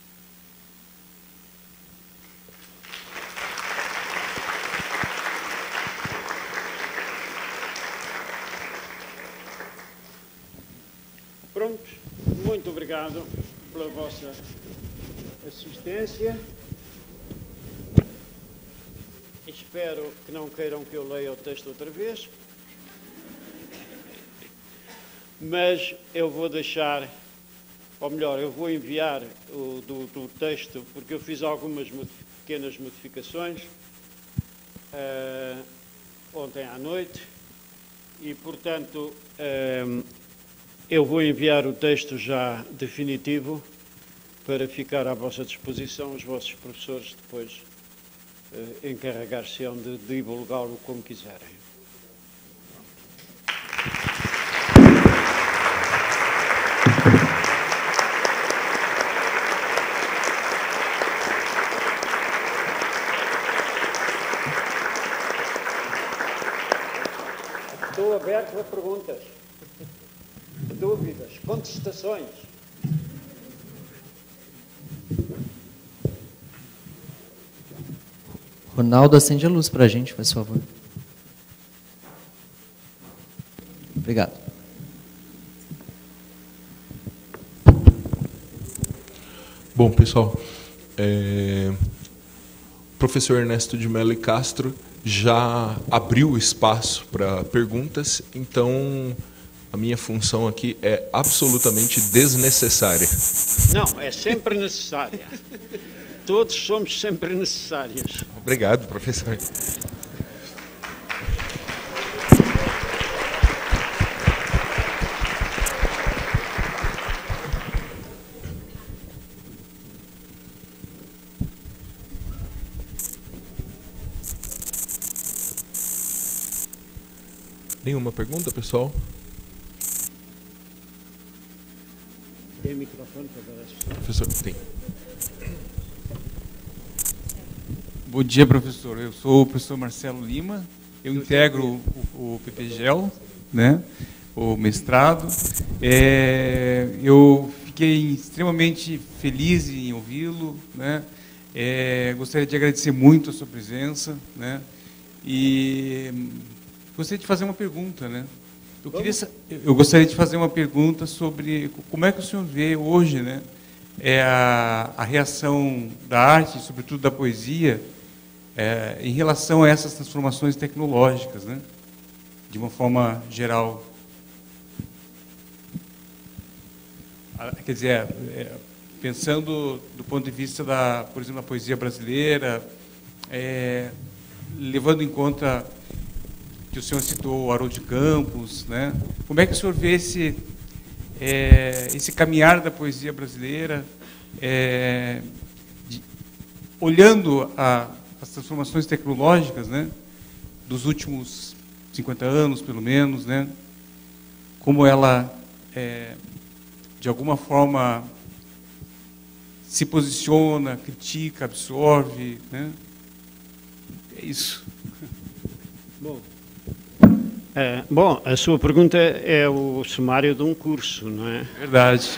Pronto, muito obrigado pela vossa assistência. espero que não queiram que eu leia o texto outra vez, mas eu vou deixar, ou melhor, eu vou enviar o do, do texto, porque eu fiz algumas pequenas modificações uh, ontem à noite, e, portanto, uh, eu vou enviar o texto já definitivo para ficar à vossa disposição. Os vossos professores depois uh, encarregar-se-ão de divulgá-lo como quiserem. Estou aberto a perguntas, dúvidas, contestações. Ronaldo, acende a luz para a gente, por favor. Obrigado. Bom, pessoal, é... o professor Ernesto de Mello e Castro já abriu o espaço para perguntas, então a minha função aqui é absolutamente desnecessária. Não, é sempre necessária. Todos somos sempre necessários. Obrigado, professor. Nenhuma pergunta, pessoal? Tem microfone para dar essa? Professor, tem. Bom dia, professor. Eu sou o professor Marcelo Lima. Eu integro o, o P P G E L, né? O mestrado. É, eu fiquei extremamente feliz em ouvi-lo, né? É, gostaria de agradecer muito a sua presença, né? E gostaria de fazer uma pergunta, né? Eu, queria, eu gostaria de fazer uma pergunta sobre como é que o senhor vê hoje, né, é a, a reação da arte, sobretudo da poesia, é, em relação a essas transformações tecnológicas, né, de uma forma geral. Quer dizer, é, pensando do ponto de vista da, por exemplo, da poesia brasileira, é, levando em conta que o senhor citou o Haroldo de Campos, né? Como é que o senhor vê esse, é, esse caminhar da poesia brasileira, é, de, olhando a, as transformações tecnológicas, né, dos últimos cinquenta anos, pelo menos, né? Como ela, é, de alguma forma, se posiciona, critica, absorve, né? É isso. Bom. É, bom, a sua pergunta é o sumário de um curso, não é? Verdade.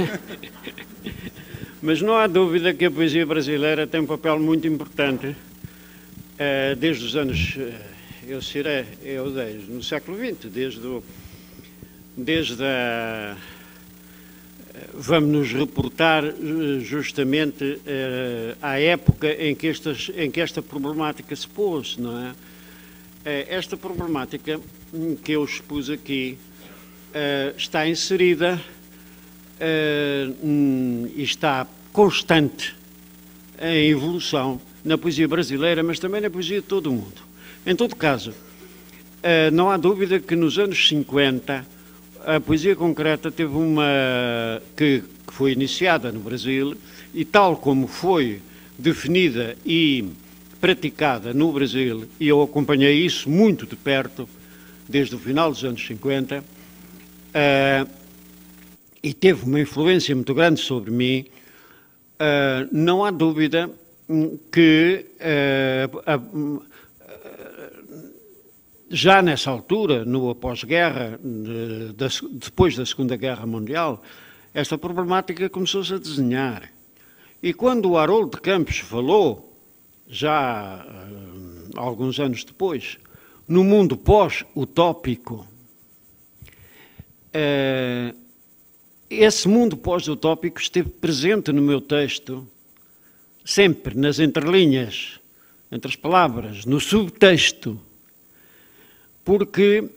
Mas não há dúvida que a poesia brasileira tem um papel muito importante é, desde os anos, eu direi, eu desde, no século vinte, desde, o, desde a... Vamos nos reportar justamente é, à época em que, estas, em que esta problemática se pôs, não é? Esta problemática que eu expus aqui uh, está inserida uh, um, e está constante em evolução na poesia brasileira, mas também na poesia de todo o mundo. Em todo caso, uh, não há dúvida que nos anos cinquenta a poesia concreta teve uma... que, que foi iniciada no Brasil e tal como foi definida e praticada no Brasil, e eu acompanhei isso muito de perto, desde o final dos anos cinquenta, uh, e teve uma influência muito grande sobre mim, uh, não há dúvida que uh, a, uh, já nessa altura, no após-guerra, de, de, depois da Segunda Guerra Mundial, esta problemática começou-se a desenhar. E quando o Haroldo de Campos falou, já uh, alguns anos depois, no mundo pós-utópico, uh, esse mundo pós-utópico esteve presente no meu texto, sempre nas entrelinhas, entre as palavras, no subtexto, porque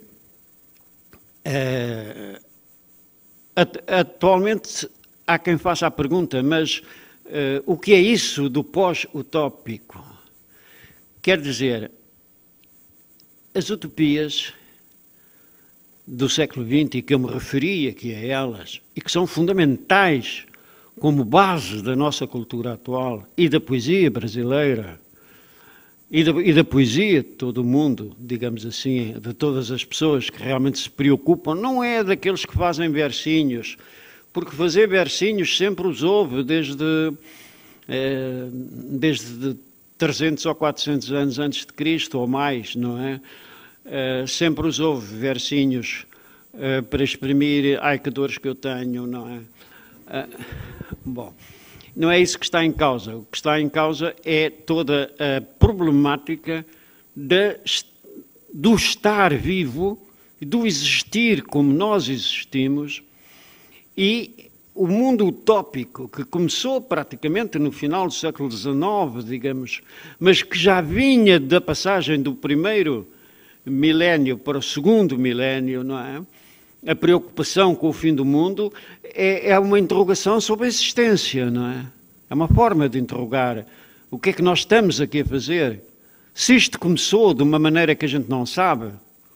uh, atualmente há quem faça a pergunta, mas uh, o que é isso do pós-utópico? Quer dizer, as utopias do século vinte, e que eu me referi aqui a elas, e que são fundamentais como base da nossa cultura atual e da poesia brasileira, e da, e da poesia de todo o mundo, digamos assim, de todas as pessoas que realmente se preocupam, não é daqueles que fazem versinhos, porque fazer versinhos sempre os houve desde, eh, desde trezentos ou quatrocentos anos antes de Cristo, ou mais, não é? Uh, sempre os houve versinhos uh, para exprimir ai que dores que eu tenho, não é? Uh, bom, não é isso que está em causa. O que está em causa é toda a problemática de, do estar vivo, do existir como nós existimos, e o mundo utópico que começou praticamente no final do século dezenove, digamos, mas que já vinha da passagem do primeiro milénio para o segundo milénio, não é? A preocupação com o fim do mundo é, é uma interrogação sobre a existência, não é? É uma forma de interrogar o que é que nós estamos aqui a fazer. Se isto começou de uma maneira que a gente não sabe,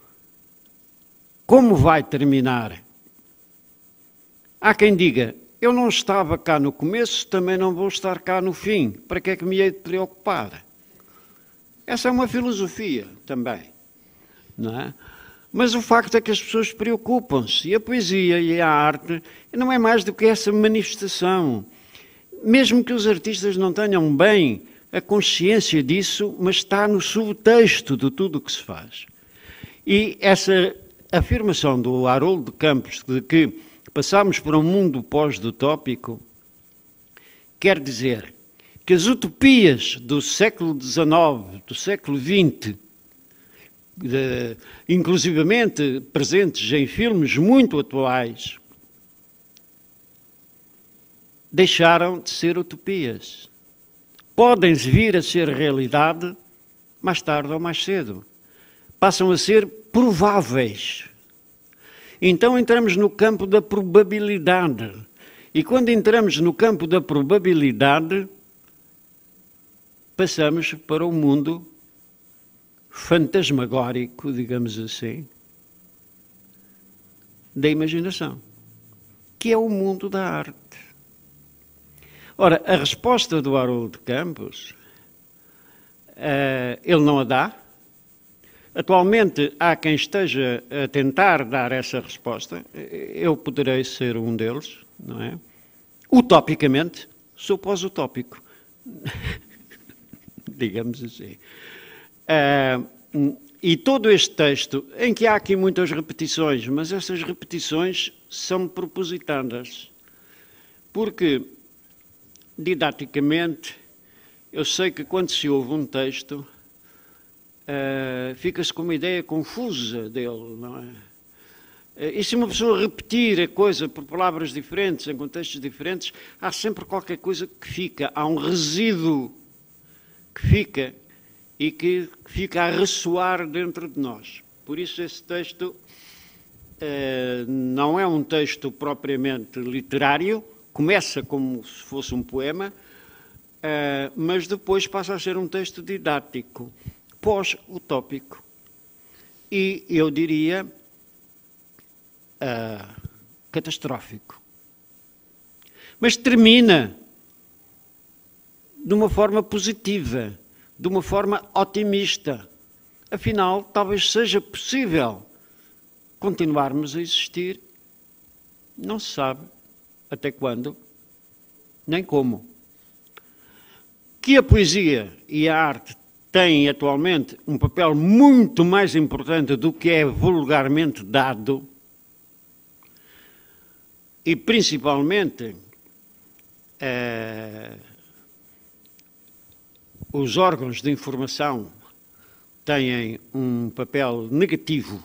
como vai terminar? Há quem diga, eu não estava cá no começo, também não vou estar cá no fim. Para que é que me hei de preocupar? Essa é uma filosofia também. Não é? Mas o facto é que as pessoas preocupam-se, e a poesia e a arte não é mais do que essa manifestação. Mesmo que os artistas não tenham bem a consciência disso, mas está no subtexto de tudo o que se faz. E essa afirmação do Haroldo de Campos de que passamos para um mundo pós-utópico quer dizer que as utopias do século dezenove, do século vinte, De, inclusivamente presentes em filmes muito atuais, deixaram de ser utopias. Podem vir a ser realidade mais tarde ou mais cedo. Passam a ser prováveis. Então entramos no campo da probabilidade. E quando entramos no campo da probabilidade, passamos para o mundo fantasmagórico, digamos assim, da imaginação, que é o mundo da arte. Ora, a resposta do Haroldo de Campos, uh, ele não a dá. Atualmente há quem esteja a tentar dar essa resposta, eu poderei ser um deles, não é? Utopicamente, sou pós-utópico, digamos assim. Uh, e todo este texto, em que há aqui muitas repetições, mas essas repetições são propositadas, porque, didaticamente, eu sei que quando se ouve um texto, uh, fica-se com uma ideia confusa dele, não é? Uh, e se uma pessoa repetir a coisa por palavras diferentes, em contextos diferentes, há sempre qualquer coisa que fica, há um resíduo que fica, e que fica a ressoar dentro de nós. Por isso esse texto eh, não é um texto propriamente literário, começa como se fosse um poema, eh, mas depois passa a ser um texto didático, pós-utópico. E eu diria eh, catastrófico. Mas termina de uma forma positiva, de uma forma otimista. Afinal, talvez seja possível continuarmos a existir, não se sabe até quando, nem como. Que a poesia e a arte têm atualmente um papel muito mais importante do que é vulgarmente dado, e principalmente eh, os órgãos de informação têm um papel negativo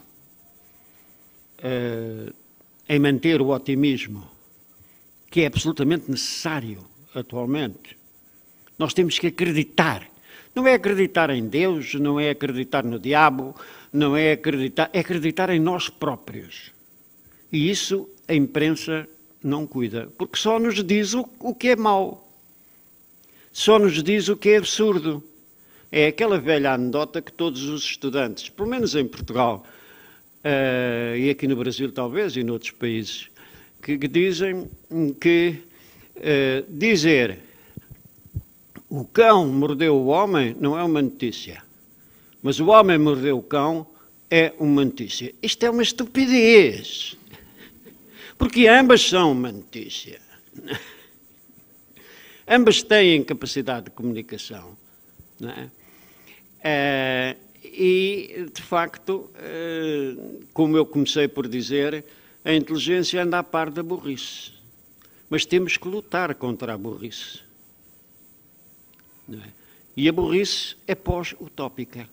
uh, em manter o otimismo, que é absolutamente necessário atualmente. Nós temos que acreditar. Não é acreditar em Deus, não é acreditar no diabo, não é acreditar, é acreditar em nós próprios. E isso a imprensa não cuida, porque só nos diz o, o que é mau. Só nos diz o que é absurdo. É aquela velha anedota que todos os estudantes, pelo menos em Portugal, uh, e aqui no Brasil talvez, e noutros países, que, que dizem que uh, dizer o cão mordeu o homem não é uma notícia, mas o homem mordeu o cão é uma notícia. Isto é uma estupidez, porque ambas são uma notícia. Ambas têm capacidade de comunicação, não é? Uh, e, de facto, uh, como eu comecei por dizer, a inteligência anda a par da burrice. Mas temos que lutar contra a burrice. Não é? E a burrice é pós-utópica.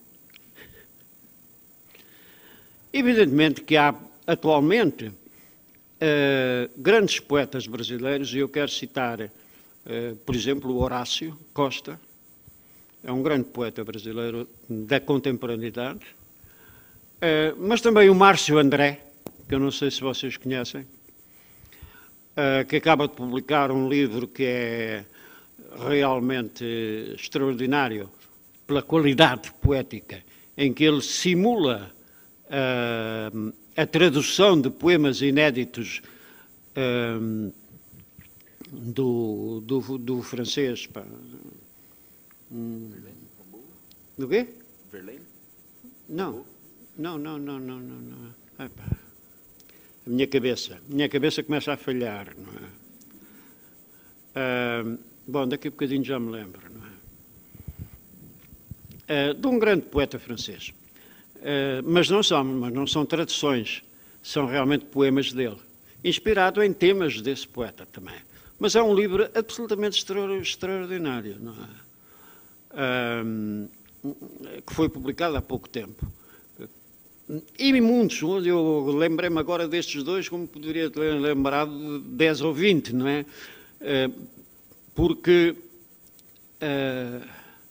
Evidentemente que há, atualmente, uh, grandes poetas brasileiros, e eu quero citar, uh, por exemplo, o Horácio Costa, é um grande poeta brasileiro da contemporaneidade, uh, mas também o Márcio André, que eu não sei se vocês conhecem, uh, que acaba de publicar um livro que é realmente extraordinário pela qualidade poética, em que ele simula uh, a tradução de poemas inéditos uh, do, do, do francês. Pá. Do quê? Verlaine? Não, não, não, não, não, não. não. A minha cabeça, a minha cabeça começa a falhar, não é? Uh, bom, daqui a bocadinho já me lembro, não é? Uh, de um grande poeta francês. Uh, mas não são, mas não são traduções, são realmente poemas dele, inspirado em temas desse poeta também. Mas é um livro absolutamente extraordinário, não é? Um, que foi publicado há pouco tempo. E muitos, eu lembrei-me agora destes dois, como poderia ter lembrado de dez ou vinte, não é? Uh, porque uh,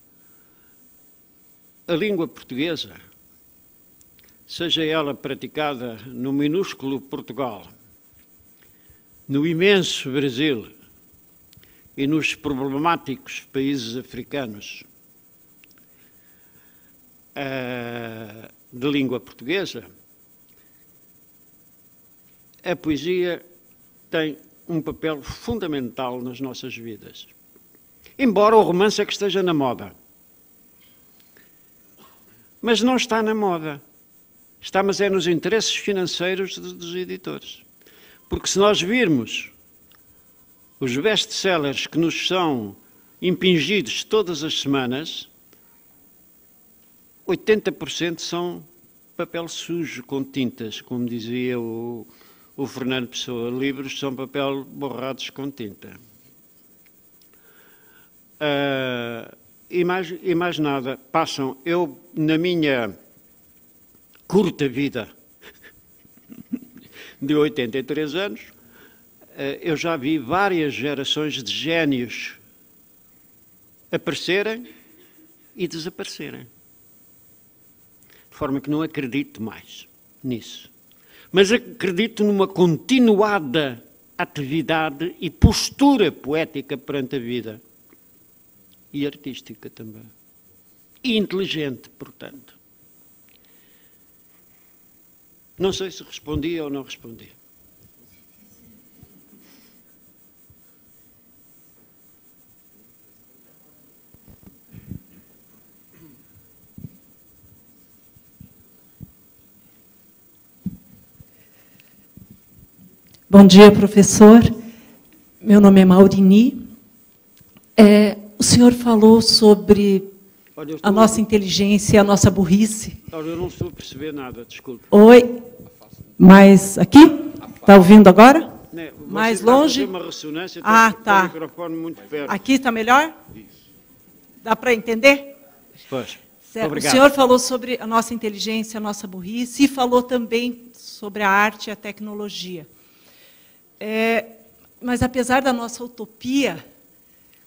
a língua portuguesa, seja ela praticada no minúsculo Portugal, no imenso Brasil e nos problemáticos países africanos, Uh, de língua portuguesa, a poesia tem um papel fundamental nas nossas vidas. Embora o romance é que esteja na moda. Mas não está na moda. Está, mas é nos interesses financeiros dos editores. Porque se nós virmos os best-sellers que nos são impingidos todas as semanas, oitenta por cento são papel sujo com tintas, como dizia o, o Fernando Pessoa. Livros são papel borrados com tinta. Uh, e, mais, e mais nada. Passam, eu, na minha curta vida de oitenta e três anos, uh, eu já vi várias gerações de génios aparecerem e desaparecerem. De forma que não acredito mais nisso. Mas acredito numa continuada atividade e postura poética perante a vida. E artística também. E inteligente, portanto. Não sei se respondi ou não respondi. Bom dia, professor. Meu nome é Maurini. É, o senhor falou sobre Olha, estou... a nossa inteligência, a nossa burrice. Olha, eu não estou a perceber nada, desculpe. Oi, mas aqui? Está ouvindo agora? Né, mais longe? Uma ressonância, ah, tá. O microfone muito perto. Aqui está melhor? Isso. Dá para entender? Pois. Obrigado. O senhor falou sobre a nossa inteligência, a nossa burrice, e falou também sobre a arte e a tecnologia. É, mas, apesar da nossa utopia,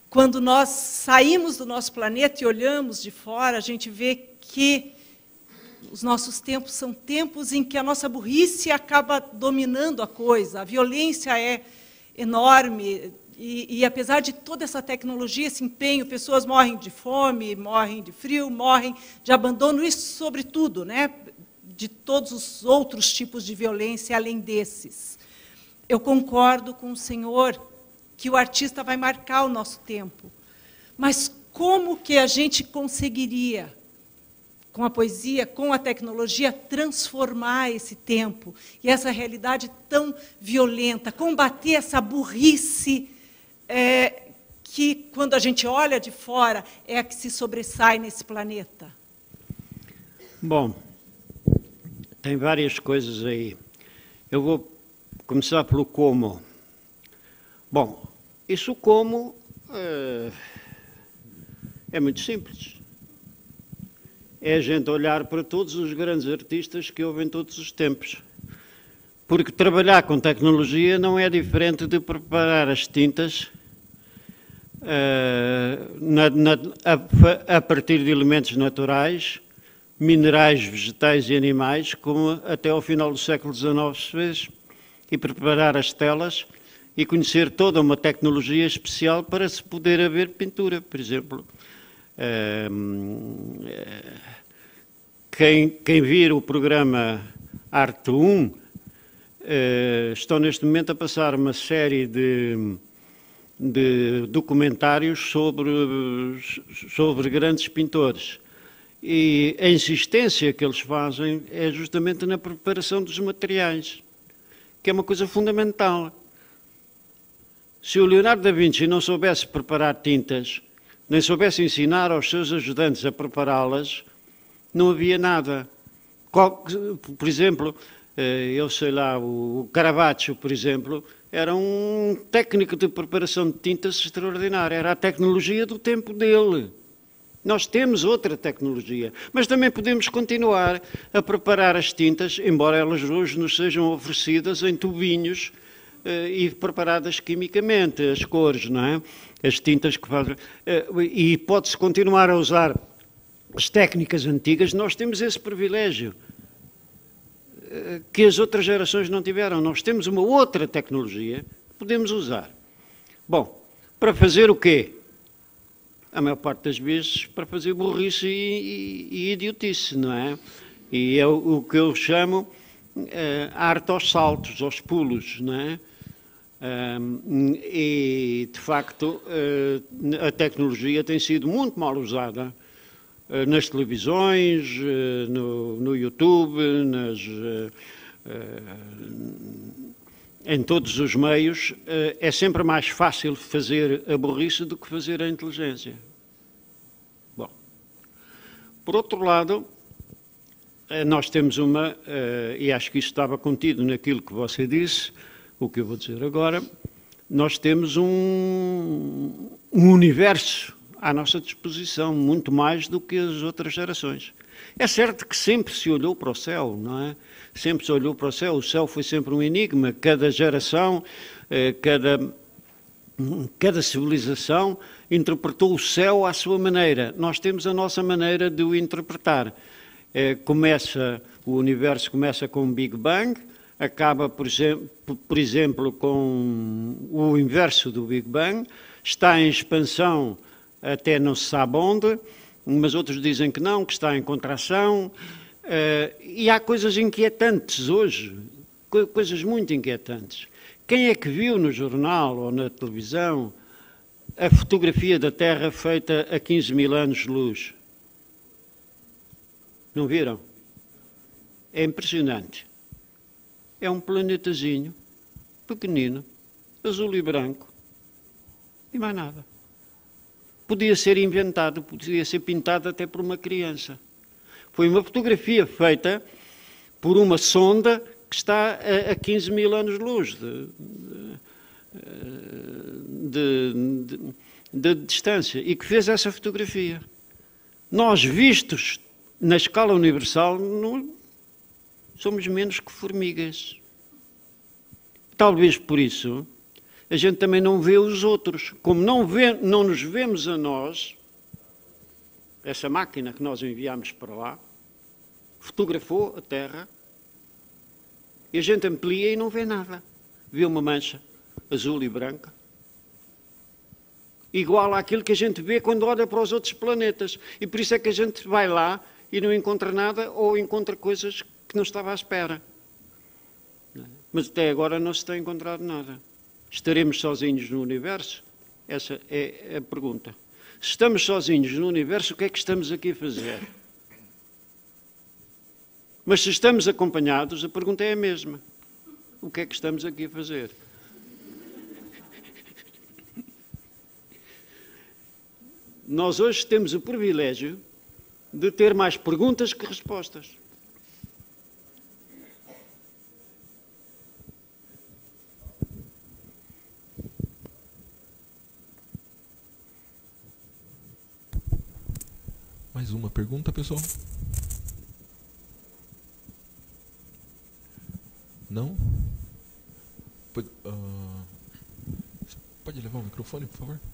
Quando nós saímos do nosso planeta e olhamos de fora, a gente vê que os nossos tempos são tempos em que a nossa burrice acaba dominando a coisa, a violência é enorme, e, e apesar de toda essa tecnologia, esse empenho, pessoas morrem de fome, morrem de frio, morrem de abandono, isso sobretudo, né, de todos os outros tipos de violência além desses. Eu concordo com o senhor que o artista vai marcar o nosso tempo, mas como que a gente conseguiria, com a poesia, com a tecnologia, transformar esse tempo e essa realidade tão violenta, combater essa burrice é, que, quando a gente olha de fora, é a que se sobressai nesse planeta? Bom, tem várias coisas aí. Eu vou começar pelo como. Bom, isso como é, é muito simples. É a gente olhar para todos os grandes artistas que houve em todos os tempos. Porque trabalhar com tecnologia não é diferente de preparar as tintas uh, na, na, a, a partir de elementos naturais, minerais, vegetais e animais, como até ao final do século dezenove se fez, e preparar as telas e conhecer toda uma tecnologia especial para se poder haver pintura, por exemplo. Uh, quem, quem vir o programa Arte um, uh, estão neste momento a passar uma série de, de documentários sobre, sobre grandes pintores. E a insistência que eles fazem é justamente na preparação dos materiais, que é uma coisa fundamental. Se o Leonardo da Vinci não soubesse preparar tintas, nem soubesse ensinar aos seus ajudantes a prepará-las, não havia nada. Por exemplo, eu sei lá, o Caravaggio, por exemplo, era um técnico de preparação de tintas extraordinário, era a tecnologia do tempo dele. Nós temos outra tecnologia, mas também podemos continuar a preparar as tintas, embora elas hoje nos sejam oferecidas em tubinhos e preparadas quimicamente, as cores, não é? As tintas que fazem. E pode-se continuar a usar as técnicas antigas. Nós temos esse privilégio que as outras gerações não tiveram. Nós temos uma outra tecnologia que podemos usar. Bom, para fazer o quê? A maior parte das vezes para fazer burrice e, e, e idiotice, não é? E é o, o que eu chamo é, arte aos saltos, aos pulos, não é? Um, e, de facto, uh, a tecnologia tem sido muito mal usada uh, nas televisões, uh, no, no YouTube, nas, uh, uh, em todos os meios. Uh, é sempre mais fácil fazer a burrice do que fazer a inteligência. Bom, por outro lado, uh, nós temos uma, uh, e acho que isso estava contido naquilo que você disse, o que eu vou dizer agora, nós temos um, um universo à nossa disposição, muito mais do que as outras gerações. É certo que sempre se olhou para o céu, não é? Sempre se olhou para o céu, o céu foi sempre um enigma, cada geração, cada, cada civilização interpretou o céu à sua maneira. Nós temos a nossa maneira de o interpretar. Começa, o universo começa com o Big Bang, acaba, por exemplo, por exemplo, com o inverso do Big Bang, está em expansão até não se sabe onde, mas outros dizem que não, que está em contração, e há coisas inquietantes hoje, coisas muito inquietantes. Quem é que viu no jornal ou na televisão a fotografia da Terra feita a quinze mil anos de luz? Não viram? É impressionante. É um planetazinho, pequenino, azul e branco, e mais nada. Podia ser inventado, podia ser pintado até por uma criança. Foi uma fotografia feita por uma sonda que está a, a quinze mil anos de luz de, de, de, de, de distância, e que fez essa fotografia. Nós, vistos na escala universal, não somos menos que formigas. Talvez por isso a gente também não vê os outros. Como não, vê, não nos vemos a nós, essa máquina que nós enviámos para lá, fotografou a Terra, e a gente amplia e não vê nada. Vê uma mancha azul e branca, igual àquilo que a gente vê quando olha para os outros planetas. E por isso é que a gente vai lá e não encontra nada, ou encontra coisas que não estava à espera. Mas até agora não se tem encontrado nada. Estaremos sozinhos no universo? Essa é a pergunta. Se estamos sozinhos no universo, o que é que estamos aqui a fazer? Mas se estamos acompanhados, a pergunta é a mesma. O que é que estamos aqui a fazer? Nós hoje temos o privilégio de ter mais perguntas que respostas. Mais uma pergunta, pessoal? Não? Pode, uh, pode levar o microfone, por favor?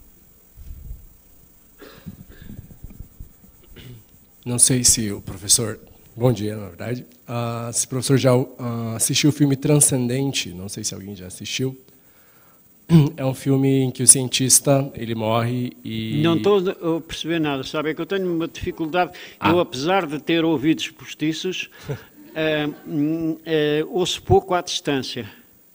Não sei se o professor... Bom dia, na verdade. Uh, se o professor já uh, assistiu o filme Transcendente, não sei se alguém já assistiu. É um filme em que o cientista, ele morre e... Não estou a perceber nada, sabe? É que eu tenho uma dificuldade. Ah. Eu, apesar de ter ouvidos postiços, uh, uh, ouço pouco à distância.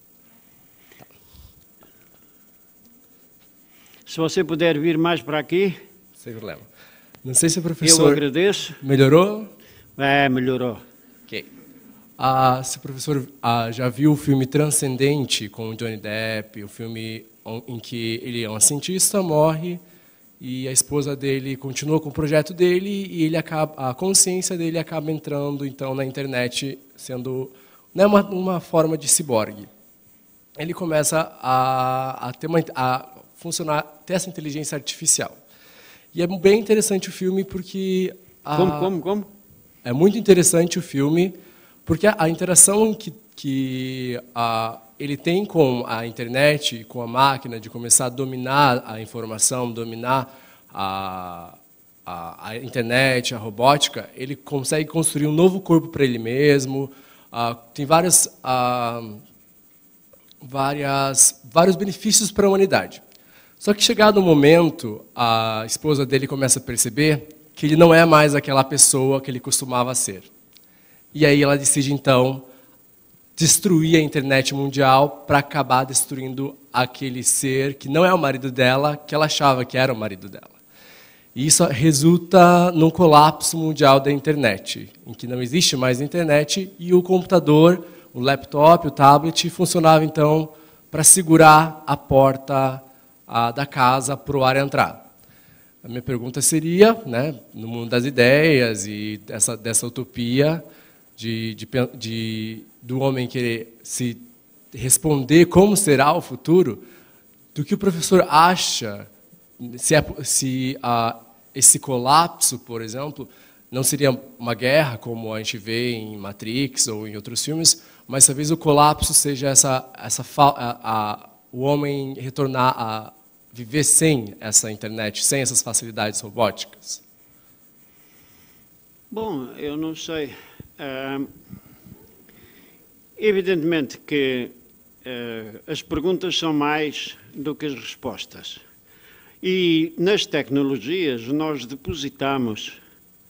Se você puder vir mais para aqui... Sem problema. Não sei se o professor... Eu agradeço. Melhorou? É, melhorou. Ok. Ah, se o professor ah, já viu o filme Transcendente com o Johnny Depp, o filme em que ele é um cientista, morre e a esposa dele continua com o projeto dele e ele acaba, a consciência dele acaba entrando então na internet, sendo, né, uma, uma forma de ciborgue. Ele começa a, a ter uma, a funcionar, ter essa inteligência artificial. E é bem interessante o filme porque a, como, como, como? É muito interessante o filme. Porque a interação que, que a, ele tem com a internet, com a máquina, de começar a dominar a informação, dominar a, a, a internet, a robótica, ele consegue construir um novo corpo para ele mesmo. Ah, tem várias, ah, várias, vários benefícios para a humanidade. Só que, chegado o momento, a esposa dele começa a perceber que ele não é mais aquela pessoa que ele costumava ser. E aí ela decide, então, destruir a internet mundial para acabar destruindo aquele ser que não é o marido dela, que ela achava que era o marido dela. E isso resulta num colapso mundial da internet, em que não existe mais internet e o computador, o laptop, o tablet, funcionava, então, para segurar a porta a, da casa para o ar entrar. A minha pergunta seria, né, no mundo das ideias e dessa, dessa utopia, De, de, de, do homem querer se responder como será o futuro, do que o professor acha, se, é, se ah, esse colapso, por exemplo, não seria uma guerra, como a gente vê em Matrix ou em outros filmes, mas talvez o colapso seja essa, essa a, a, o homem retornar a viver sem essa internet, sem essas facilidades robóticas? Bom, eu não sei. Uh, evidentemente que uh, as perguntas são mais do que as respostas. E nas tecnologias nós depositamos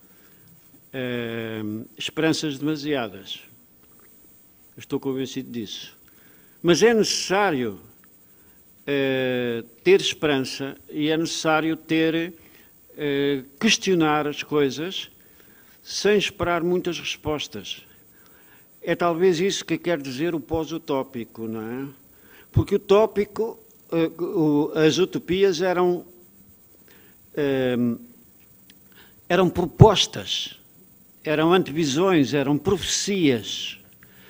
uh, esperanças demasiadas. Eu estou convencido disso. Mas é necessário uh, ter esperança e é necessário ter, uh, questionar as coisas sem esperar muitas respostas. É talvez isso que quer dizer o pós-utópico, não é? Porque o tópico, as utopias eram, eram propostas, eram antevisões, eram profecias.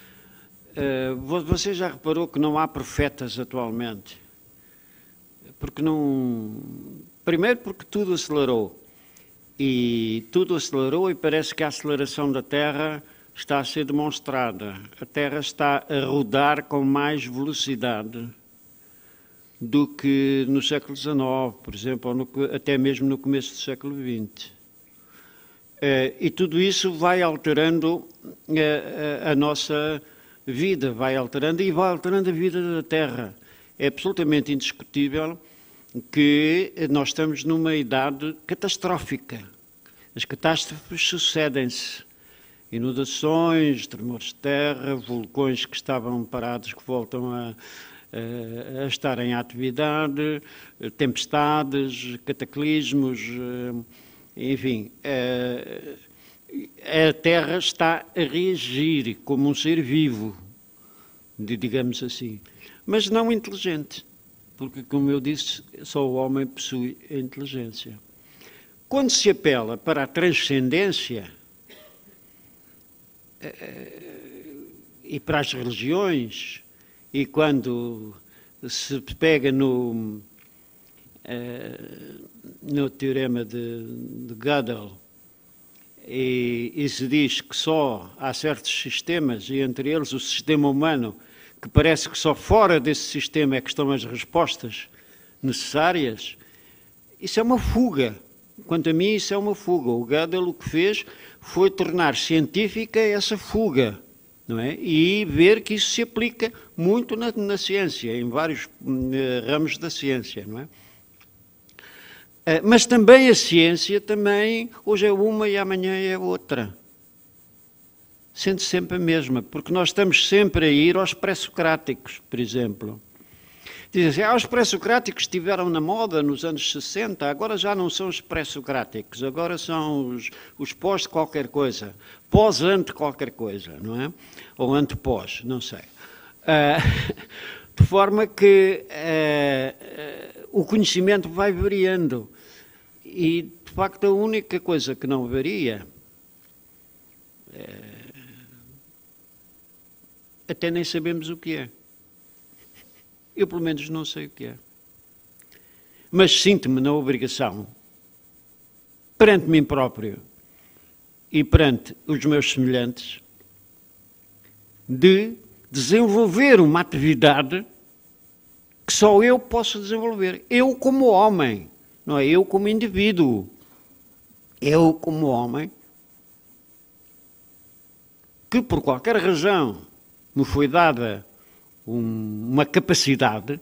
Você já reparou que não há profetas atualmente? Porque não... Primeiro porque tudo acelerou. E tudo acelerou e parece que a aceleração da Terra está a ser demonstrada. A Terra está a rodar com mais velocidade do que no século dezenove, por exemplo, ou no, até mesmo no começo do século vinte. Uh, e tudo isso vai alterando a, a, a nossa vida, vai alterando e vai alterando a vida da Terra. É absolutamente indiscutível que nós estamos numa idade catastrófica. As catástrofes sucedem-se. Inundações, tremores de terra, vulcões que estavam parados que voltam a, a, a estar em atividade, tempestades, cataclismos, enfim. A, a Terra está a reagir como um ser vivo, digamos assim, mas não inteligente, porque, como eu disse, só o homem possui a inteligência. Quando se apela para a transcendência e para as religiões, e quando se pega no, no teorema de, de Gödel e, e se diz que só há certos sistemas, e entre eles o sistema humano, que parece que só fora desse sistema é que estão as respostas necessárias, isso é uma fuga. Quanto a mim, isso é uma fuga. O Gödel o que fez foi tornar científica essa fuga, não é? E ver que isso se aplica muito na, na ciência, em vários uh, ramos da ciência, não é? Uh, mas também a ciência, também, hoje é uma e amanhã é outra. Sendo sempre a mesma, porque nós estamos sempre a ir aos pré-socráticos, por exemplo. Dizem assim, ah, os pré-socráticos estiveram na moda nos anos sessenta, agora já não são os pré-socráticos, agora são os, os pós de qualquer coisa, pós-ante qualquer coisa, não é? Ou ante-pós, não sei. Uh, de forma que uh, uh, o conhecimento vai variando e, de facto, a única coisa que não varia, uh, até nem sabemos o que é. Eu, pelo menos, não sei o que é. Mas sinto-me na obrigação, perante mim próprio e perante os meus semelhantes, de desenvolver uma atividade que só eu posso desenvolver. Eu como homem, não é eu como indivíduo. Eu como homem, que por qualquer razão me foi dada uma capacidade,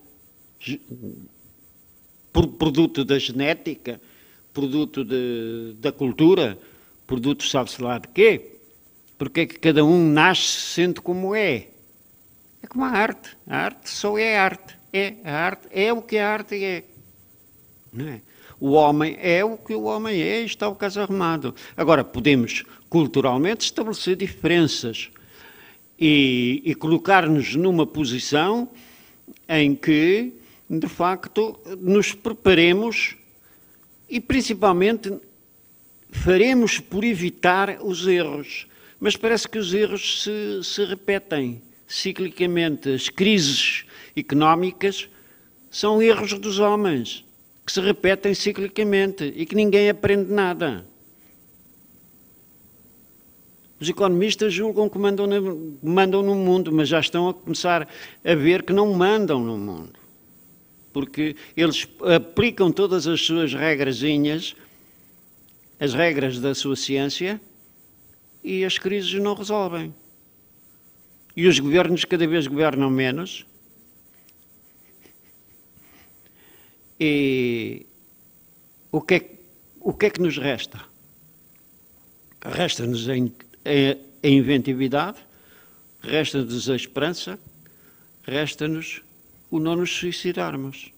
produto da genética, produto de, da cultura, produto sabe-se lá de quê, porque é que cada um nasce sendo como é. É como a arte. A arte só é arte. É, a arte é o que a arte é. Não é? O homem é o que o homem é e está o caso arrumado. Agora, podemos culturalmente estabelecer diferenças e, e colocar-nos numa posição em que, de facto, nos preparemos e, principalmente, faremos por evitar os erros. Mas parece que os erros se, se repetem ciclicamente. As crises económicas são erros dos homens, que se repetem ciclicamente e que ninguém aprende nada. Os economistas julgam que mandam no, mandam no mundo, mas já estão a começar a ver que não mandam no mundo. Porque eles aplicam todas as suas regrazinhas, as regras da sua ciência, e as crises não resolvem. E os governos cada vez governam menos. E o que é, o que, é que nos resta? Resta-nos a, a inventividade, resta-nos a esperança, resta-nos o não nos suicidarmos.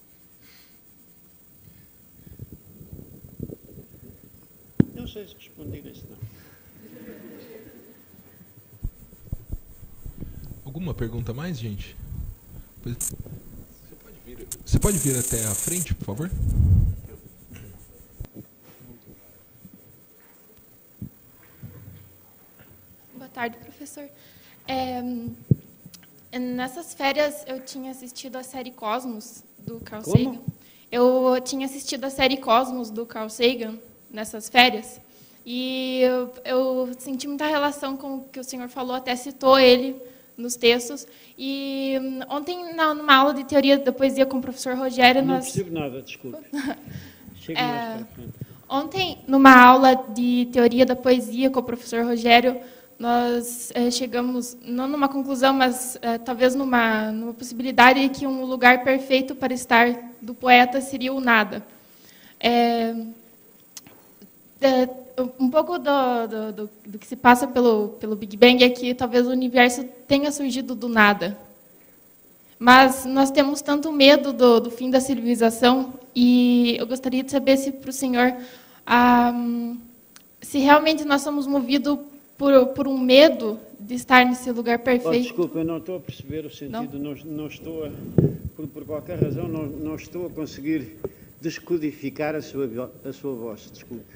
Não sei se respondi a isso, não. Alguma pergunta mais, gente? Você pode vir, você pode vir até a frente, por favor? Boa tarde, professor. É, nessas férias eu tinha assistido a série Cosmos, do Carl Como? Sagan. Eu tinha assistido a série Cosmos, do Carl Sagan, nessas férias, e eu, eu senti muita relação com o que o senhor falou, até citou ele nos textos. E ontem, na, numa aula de teoria da poesia com o professor Rogério, não nós... Não percebo nada, desculpe. Chega é, mais para frente. Ontem, numa aula de teoria da poesia com o professor Rogério, nós é, chegamos, não numa conclusão, mas é, talvez numa, numa possibilidade de que um lugar perfeito para estar do poeta seria o nada. É, é, um pouco do, do, do, do que se passa pelo, pelo Big Bang é que talvez o universo tenha surgido do nada. Mas nós temos tanto medo do, do fim da civilização, e eu gostaria de saber se, para o senhor, ah, se realmente nós somos movidos por, por um medo de estar nesse lugar perfeito. Oh, desculpa, eu não estou a perceber o sentido, não, não, não estou a, por, por qualquer razão, não, não estou a conseguir descodificar a sua, a sua voz, desculpe.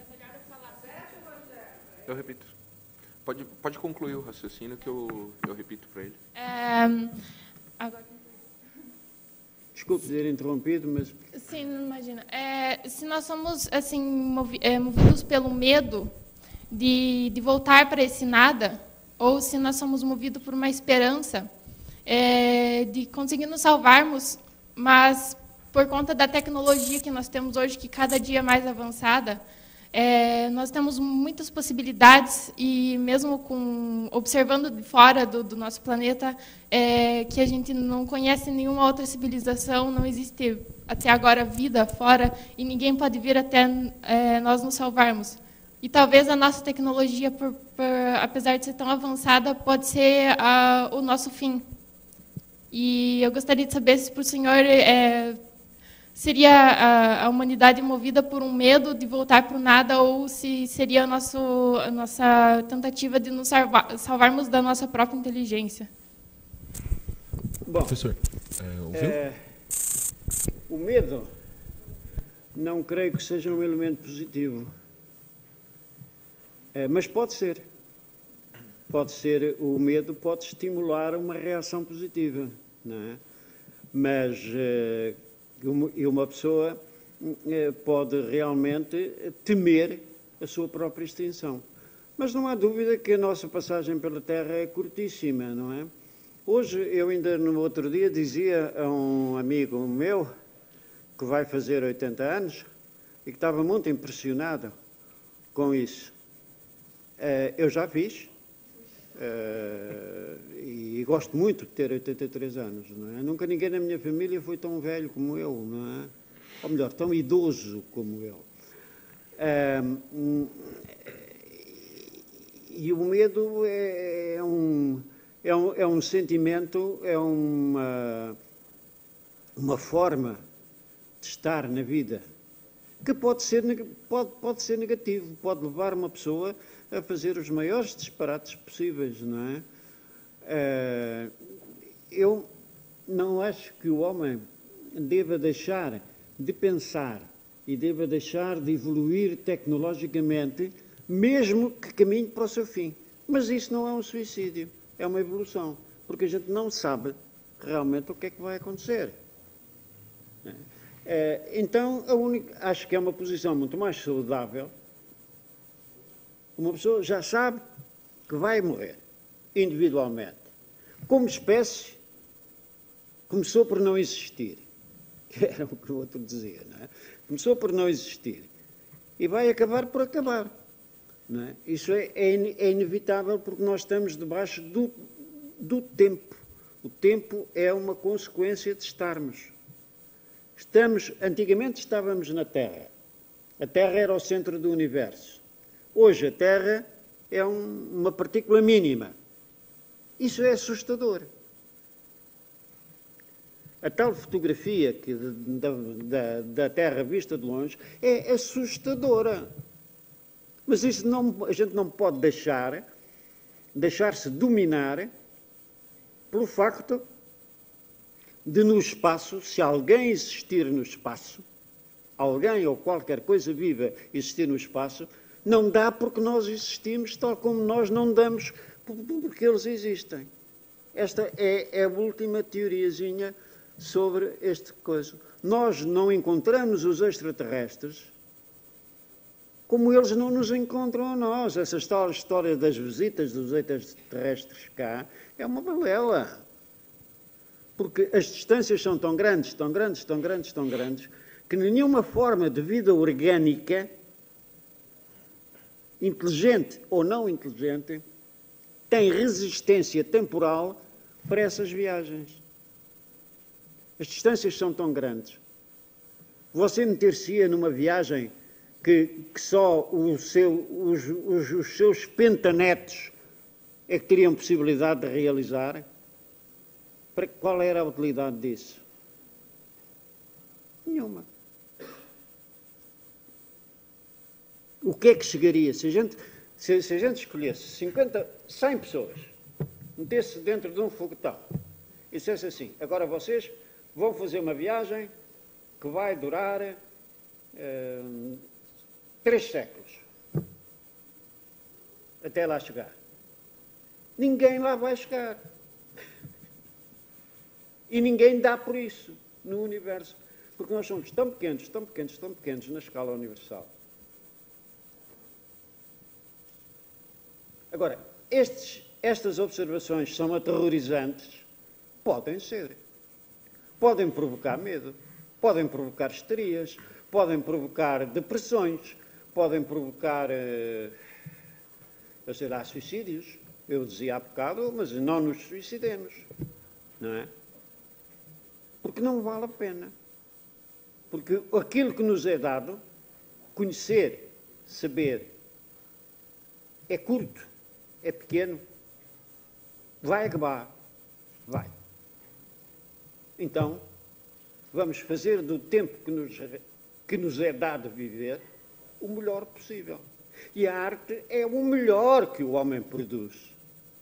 Eu repito. Pode, pode concluir o raciocínio que eu, eu repito para ele. É, agora... Desculpe ter interrompido, mas... Sim, não imagina. É, se nós somos assim, movi é, movidos pelo medo de, de voltar para esse nada, ou se nós somos movidos por uma esperança é, de conseguir nos salvarmos, mas por conta da tecnologia que nós temos hoje, que cada dia é mais avançada, é, nós temos muitas possibilidades, e mesmo com, observando de fora do, do nosso planeta, é, que a gente não conhece nenhuma outra civilização, não existe até agora vida fora, e ninguém pode vir até é, nós nos salvarmos. E talvez a nossa tecnologia, por, por, apesar de ser tão avançada, pode ser a, o nosso fim. E eu gostaria de saber se para o senhor... É, seria a, a humanidade movida por um medo de voltar para o nada, ou se seria a, nosso, a nossa tentativa de nos salvar, salvarmos da nossa própria inteligência? Bom, professor, é, ouviu? É, o medo não creio que seja um elemento positivo, é, mas pode ser. Pode ser, o medo pode estimular uma reação positiva, não é? Mas... É, e uma pessoa pode realmente temer a sua própria extinção. Mas não há dúvida que a nossa passagem pela Terra é curtíssima, não é? Hoje, eu ainda no outro dia dizia a um amigo meu, que vai fazer oitenta anos, e que estava muito impressionado com isso. Eu já fiz, e gosto muito de ter oitenta e três anos, não é? Nunca ninguém na minha família foi tão velho como eu, não é? Ou melhor, tão idoso como eu. E o medo é um, é um, é um sentimento, é uma, uma forma de estar na vida, que pode ser, pode, pode ser negativo, pode levar uma pessoa a fazer os maiores disparates possíveis, não é? Uh, eu não acho que o homem deva deixar de pensar e deva deixar de evoluir tecnologicamente, mesmo que caminhe para o seu fim. Mas isso não é um suicídio, é uma evolução, porque a gente não sabe realmente o que é que vai acontecer. Uh, então, a única, acho que é uma posição muito mais saudável. Uma pessoa já sabe que vai morrer, individualmente. Como espécie, começou por não existir, que era o que o outro dizia, não é? Começou por não existir e vai acabar por acabar, não é? Isso é, é, é inevitável, porque nós estamos debaixo do, do tempo. O tempo é uma consequência de estarmos. Estamos, antigamente estávamos na Terra. A Terra era o centro do universo. Hoje a Terra é um, uma partícula mínima. Isso é assustador. A tal fotografia que, da, da, da Terra vista de longe é assustadora. Mas isso não, a gente não pode deixar, deixar-se dominar pelo facto de, no espaço, se alguém existir no espaço, alguém ou qualquer coisa viva existir no espaço, não dá porque nós existimos, tal como nós não damos porque eles existem. Esta é, é a última teoriazinha sobre este coisa. Nós não encontramos os extraterrestres como eles não nos encontram a nós. Essa história das visitas dos extraterrestres cá é uma balela. Porque as distâncias são tão grandes, tão grandes, tão grandes, tão grandes, que nenhuma forma de vida orgânica, inteligente ou não inteligente, tem resistência temporal para essas viagens. As distâncias são tão grandes. Você meter-se-ia numa viagem que, que só o seu, os, os, os seus pentanetos é que teriam possibilidade de realizar? Para qual era a utilidade disso? Nenhuma. O que é que chegaria? Se a gente, se, se a gente escolhesse cinquenta, cem pessoas, metesse dentro de um foguetão e dissesse assim, agora vocês vão fazer uma viagem que vai durar uh, três séculos até lá chegar. Ninguém lá vai chegar. E ninguém dá por isso no universo. Porque nós somos tão pequenos, tão pequenos, tão pequenos na escala universal. Agora, estes, estas observações são aterrorizantes? Podem ser. Podem provocar medo, podem provocar histerias, podem provocar depressões, podem provocar, eh, eu sei lá, suicídios. Eu dizia há bocado, mas não nos suicidemos, não é? Porque não vale a pena. Porque aquilo que nos é dado, conhecer, saber, é curto, é pequeno, vai acabar, vai. Então, vamos fazer do tempo que nos, que nos é dado viver o melhor possível. E a arte é o melhor que o homem produz.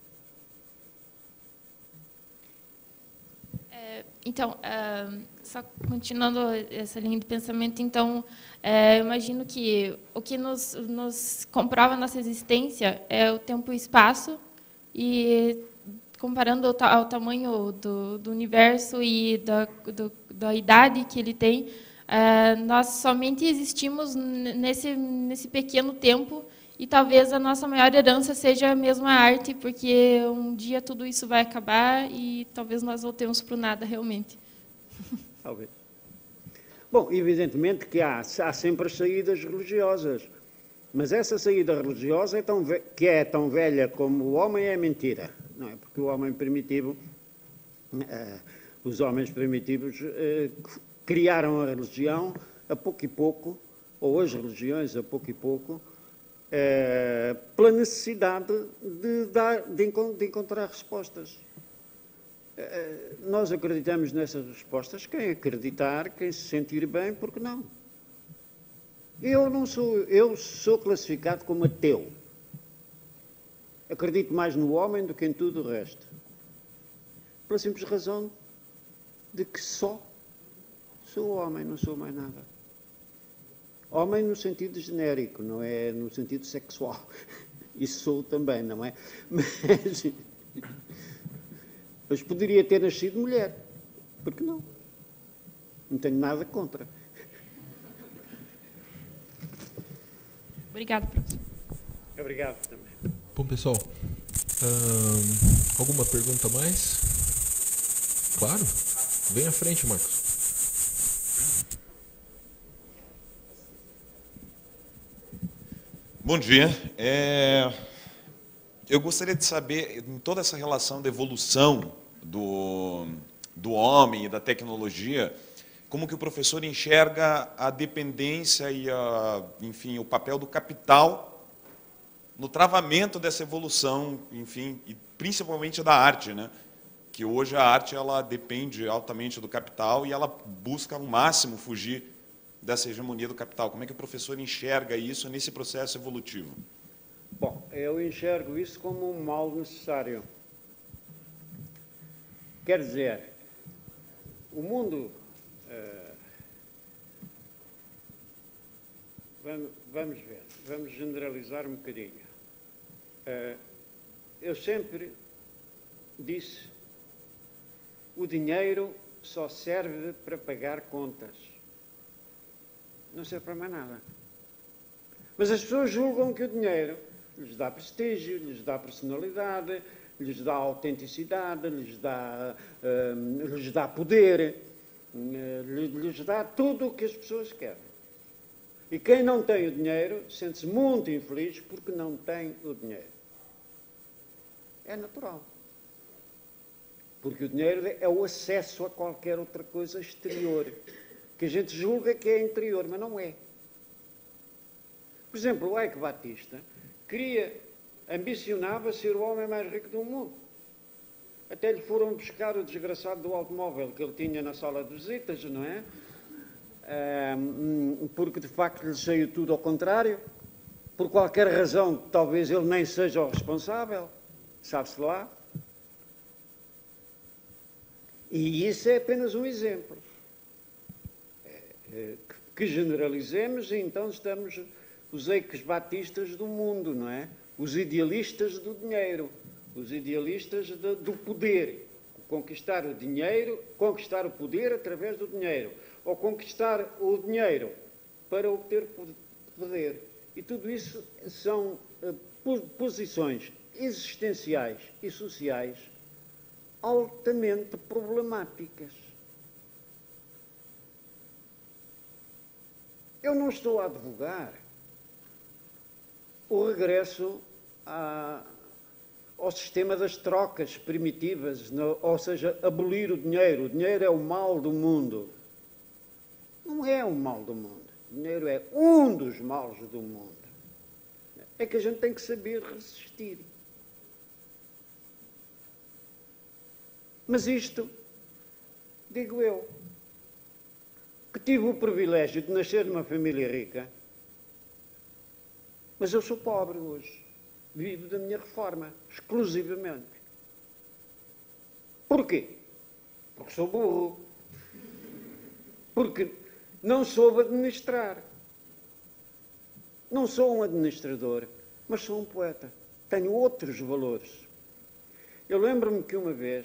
Então, uh, só continuando essa linha de pensamento, então, uh, eu imagino que o que nos, nos comprova a nossa existência é o tempo e o espaço, e comparando ao, ao tamanho do, do universo e da, do, da idade que ele tem, uh, nós somente existimos nesse, nesse pequeno tempo, e talvez a nossa maior herança seja mesmo a arte, porque um dia tudo isso vai acabar e talvez nós voltemos para o nada realmente. Talvez. Bom, evidentemente que há, há sempre as saídas religiosas, mas essa saída religiosa é tão, que é tão velha como o homem é mentira, não é? Porque o homem primitivo, uh, os homens primitivos uh, criaram a religião a pouco e pouco, ou as religiões a pouco e pouco, É, pela necessidade de, dar, de, de encontrar respostas. É, nós acreditamos nessas respostas. Quem acreditar, quem se sentir bem, porque não? Eu não sou, eu sou classificado como ateu. Acredito mais no homem do que em tudo o resto. Pela simples razão de que só sou homem, não sou mais nada. Homem no sentido genérico, não é no sentido sexual. Isso sou também, não é? Mas, mas poderia ter nascido mulher. Por que não? Não tenho nada contra. Obrigada, professor. Obrigado também. Bom, pessoal, hum, alguma pergunta a mais? Claro. Vem à frente, Marcos. Bom dia. É, eu gostaria de saber, em toda essa relação da evolução do, do homem e da tecnologia, como que o professor enxerga a dependência e, a, enfim, o papel do capital no travamento dessa evolução, enfim, e principalmente da arte, né? Que hoje a arte ela depende altamente do capital e ela busca ao máximo fugir dessa hegemonia do capital. Como é que o professor enxerga isso nesse processo evolutivo? Bom, eu enxergo isso como um mal necessário. Quer dizer, o mundo... Uh, vamos, vamos ver, vamos generalizar um bocadinho. Uh, eu sempre disse, o dinheiro só serve para pagar contas. Não serve para mais nada. Mas as pessoas julgam que o dinheiro lhes dá prestígio, lhes dá personalidade, lhes dá autenticidade, lhes dá, uh, lhes dá poder, uh, lhes dá tudo o que as pessoas querem. E quem não tem o dinheiro sente-se muito infeliz porque não tem o dinheiro. É natural. Porque o dinheiro é o acesso a qualquer outra coisa exterior, que a gente julga que é interior, mas não é. Por exemplo, o Eike Batista queria, ambicionava ser o homem mais rico do mundo. Até lhe foram buscar o desgraçado do automóvel que ele tinha na sala de visitas, não é? Um, porque de facto lhe saiu tudo ao contrário. Por qualquer razão, talvez ele nem seja o responsável. Sabe-se lá. E isso é apenas um exemplo. Que generalizemos e então estamos os Eikes Batistas do mundo, não é? Os idealistas do dinheiro, os idealistas de, do poder. Conquistar o dinheiro, conquistar o poder através do dinheiro. Ou conquistar o dinheiro para obter poder. E tudo isso são uh, posições existenciais e sociais altamente problemáticas. Eu não estou a advogar o regresso a, ao sistema das trocas primitivas, no, ou seja, abolir o dinheiro. O dinheiro é o mal do mundo. Não é o mal do mundo. O dinheiro é um dos males do mundo. É que a gente tem que saber resistir. Mas isto, digo eu, que tive o privilégio de nascer numa família rica, mas eu sou pobre hoje. Vivo da minha reforma, exclusivamente. Porquê? Porque sou burro. Porque não soube administrar. Não sou um administrador, mas sou um poeta. Tenho outros valores. Eu lembro-me que uma vez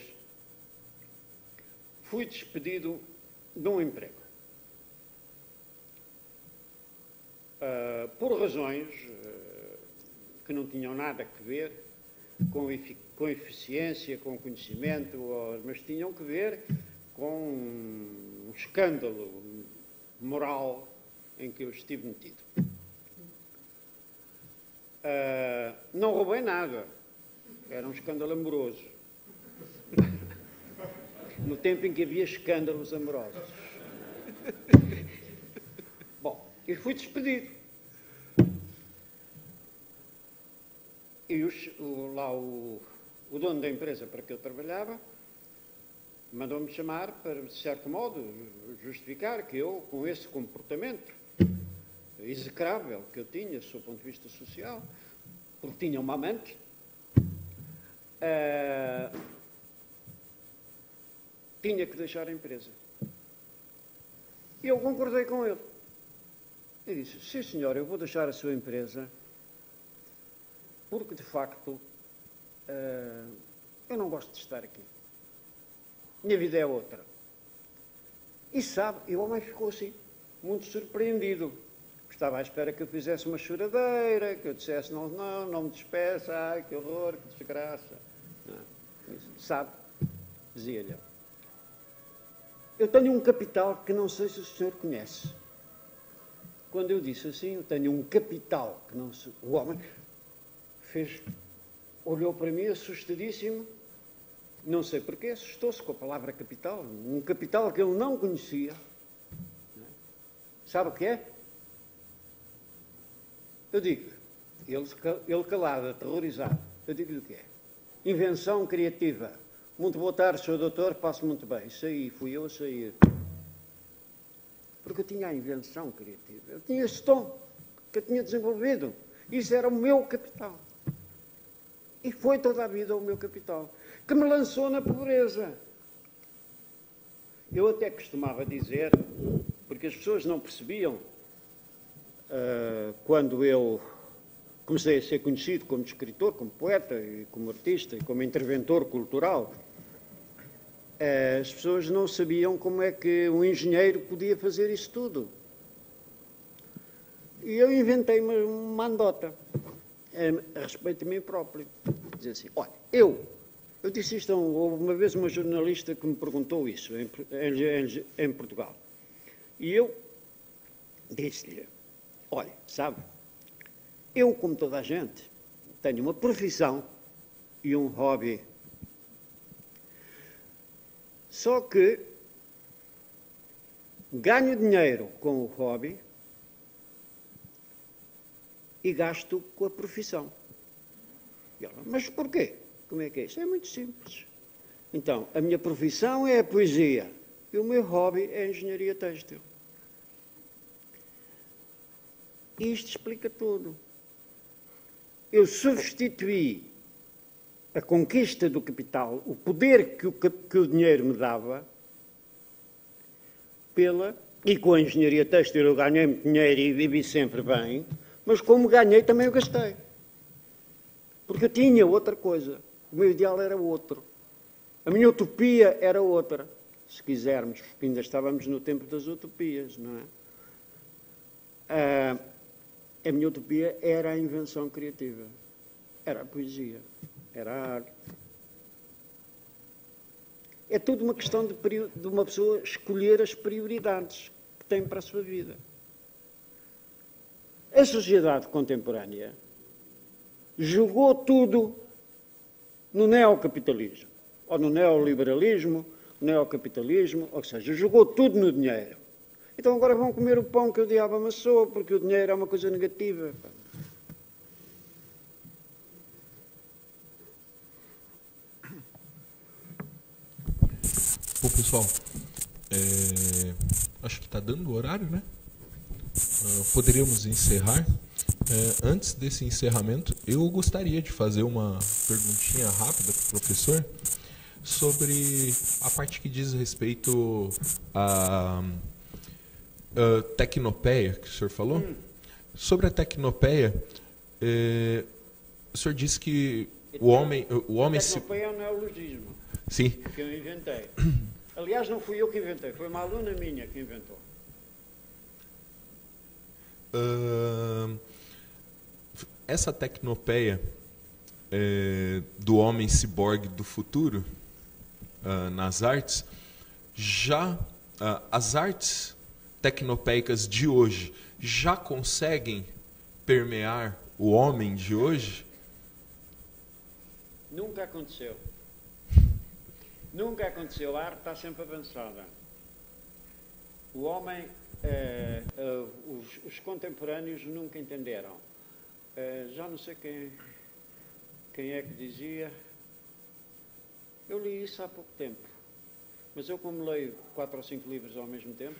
fui despedido de um emprego. Uh, por razões uh, que não tinham nada a ver com, efic com eficiência, com conhecimento, ou, mas tinham que ver com um escândalo moral em que eu estive metido. Uh, não roubei nada. Era um escândalo amoroso. No tempo em que havia escândalos amorosos. Bom, e fui despedido. E os, o, lá o, o dono da empresa para que eu trabalhava mandou-me chamar para, de certo modo, justificar que eu, com esse comportamento execrável que eu tinha, sob o ponto de vista social, porque tinha uma amante, uh, tinha que deixar a empresa. E eu concordei com ele. E disse, sim senhor, eu vou deixar a sua empresa porque, de facto, uh, eu não gosto de estar aqui. Minha vida é outra. E sabe, e o homem ficou assim, muito surpreendido. Estava à espera que eu fizesse uma choradeira, que eu dissesse, não, não, não me despeça, ai, que horror, que desgraça. Não. Sabe, dizia-lhe. Eu tenho um capital que não sei se o senhor conhece. Quando eu disse assim, eu tenho um capital que não sei... O homem fez, olhou para mim assustadíssimo, não sei porquê, assustou-se com a palavra capital, um capital que ele não conhecia. Sabe o que é? Eu digo, ele, ele calado, aterrorizado, eu digo-lhe o que é. Invenção criativa. Muito boa tarde, senhor doutor, passo muito bem. Saí, fui eu a sair. Porque eu tinha a invenção criativa. Eu tinha esse tom que eu tinha desenvolvido. Isso era o meu capital. E foi toda a vida o meu capital, que me lançou na pobreza. Eu até costumava dizer, porque as pessoas não percebiam, uh, quando eu comecei a ser conhecido como escritor, como poeta, e como artista, e como interventor cultural, uh, as pessoas não sabiam como é que um engenheiro podia fazer isso tudo. E eu inventei uma, uma andota a respeito de mim próprio. Dizer assim, olha, eu, eu disse isto, houve uma vez uma jornalista que me perguntou isso em, em, em Portugal. E eu disse-lhe, olha, sabe, eu, como toda a gente, tenho uma profissão e um hobby. Só que ganho dinheiro com o hobby e gasto com a profissão. E ela, mas porquê? Como é que é isso? É muito simples. Então, a minha profissão é a poesia e o meu hobby é a engenharia têxtil. Isto explica tudo. Eu substituí a conquista do capital, o poder que o, que o dinheiro me dava, pela... E com a engenharia têxtil eu ganhei muito dinheiro e vivi sempre bem, mas como ganhei também eu gastei. Porque eu tinha outra coisa. O meu ideal era outro. A minha utopia era outra. Se quisermos, ainda estávamos no tempo das utopias, não é? Ah, a minha utopia era a invenção criativa. Era a poesia. Era a arte. É tudo uma questão de, de uma pessoa escolher as prioridades que tem para a sua vida. A sociedade contemporânea jogou tudo no neocapitalismo, ou no neoliberalismo, neocapitalismo, ou seja, jogou tudo no dinheiro. Então agora vão comer o pão que o diabo amassou, porque o dinheiro é uma coisa negativa. Bom, pessoal, é, acho que está dando o horário, né? Uh, poderíamos encerrar. É, antes desse encerramento, eu gostaria de fazer uma perguntinha rápida para o professor sobre a parte que diz respeito à, à tecnopeia que o senhor falou. Hum. Sobre a tecnopeia, é, o senhor disse que o homem... O homem a tecnopeia é um neologismo. Sim. Que eu inventei. Aliás, não fui eu que inventei, foi uma aluna minha que inventou. Uh, essa tecnopeia é, do homem ciborgue do futuro uh, nas artes, já uh, as artes tecnopeicas de hoje já conseguem permear o homem de hoje? Nunca aconteceu. Nunca aconteceu. A arte está sempre avançada. O homem... Uh, uh, os, os contemporâneos nunca entenderam. Uh, já não sei quem, quem é que dizia. Eu li isso há pouco tempo. Mas eu, como leio quatro ou cinco livros ao mesmo tempo,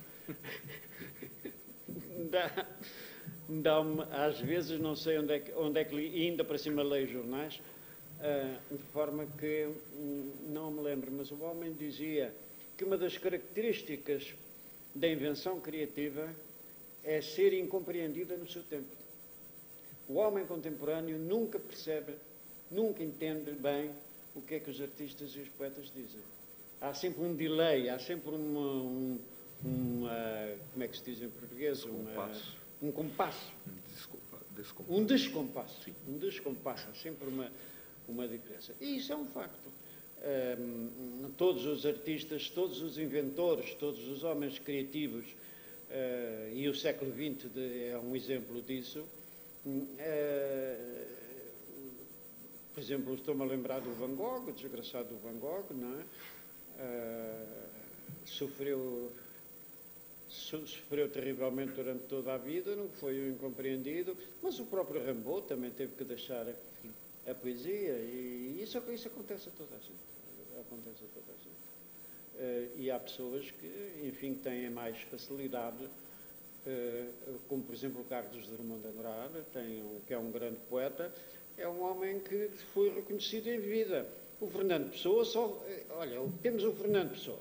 dá, dá-me, às vezes não sei onde é que, onde é que li, e ainda para cima leio jornais, uh, de forma que um, não me lembro, mas o homem dizia que uma das características da invenção criativa é ser incompreendida no seu tempo. O homem contemporâneo nunca percebe, nunca entende bem o que é que os artistas e os poetas dizem. Há sempre um delay, há sempre uma, um, uma como é que se diz em português? Uma, um compasso. Um descompasso. Sim. Um descompasso. Há sempre uma, uma diferença. E isso é um facto. Um, todos os artistas, todos os inventores, todos os homens criativos, uh, e o século vinte de, é um exemplo disso. Uh, por exemplo, estou-me a lembrar do Van Gogh, o desgraçado do Van Gogh, não é? Uh, sofreu, so, sofreu terrivelmente durante toda a vida, não foi um incompreendido, mas o próprio Rimbaud também teve que deixar a poesia, e isso, isso acontece a toda a gente. Acontece a toda a gente. Uh, e há pessoas que, enfim, têm mais facilidade, uh, como, por exemplo, o Carlos Drummond de Andrade, tem um, que é um grande poeta, é um homem que foi reconhecido em vida. O Fernando Pessoa só... Olha, temos o Fernando Pessoa.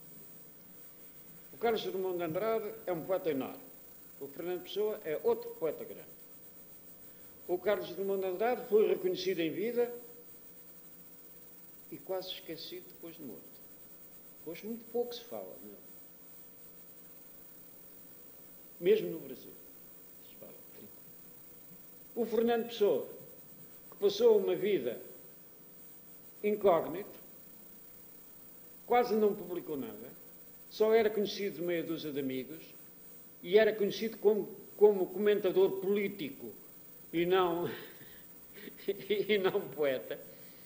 O Carlos Drummond de Andrade é um poeta enorme. O Fernando Pessoa é outro poeta grande. O Carlos Drummond de Andrade foi reconhecido em vida e quase esquecido depois de morto. Hoje muito pouco se fala nele. Mesmo no Brasil. Se fala. O Fernando Pessoa, que passou uma vida incógnito, quase não publicou nada, só era conhecido de meia dúzia de amigos e era conhecido como, como comentador político e não, e não poeta.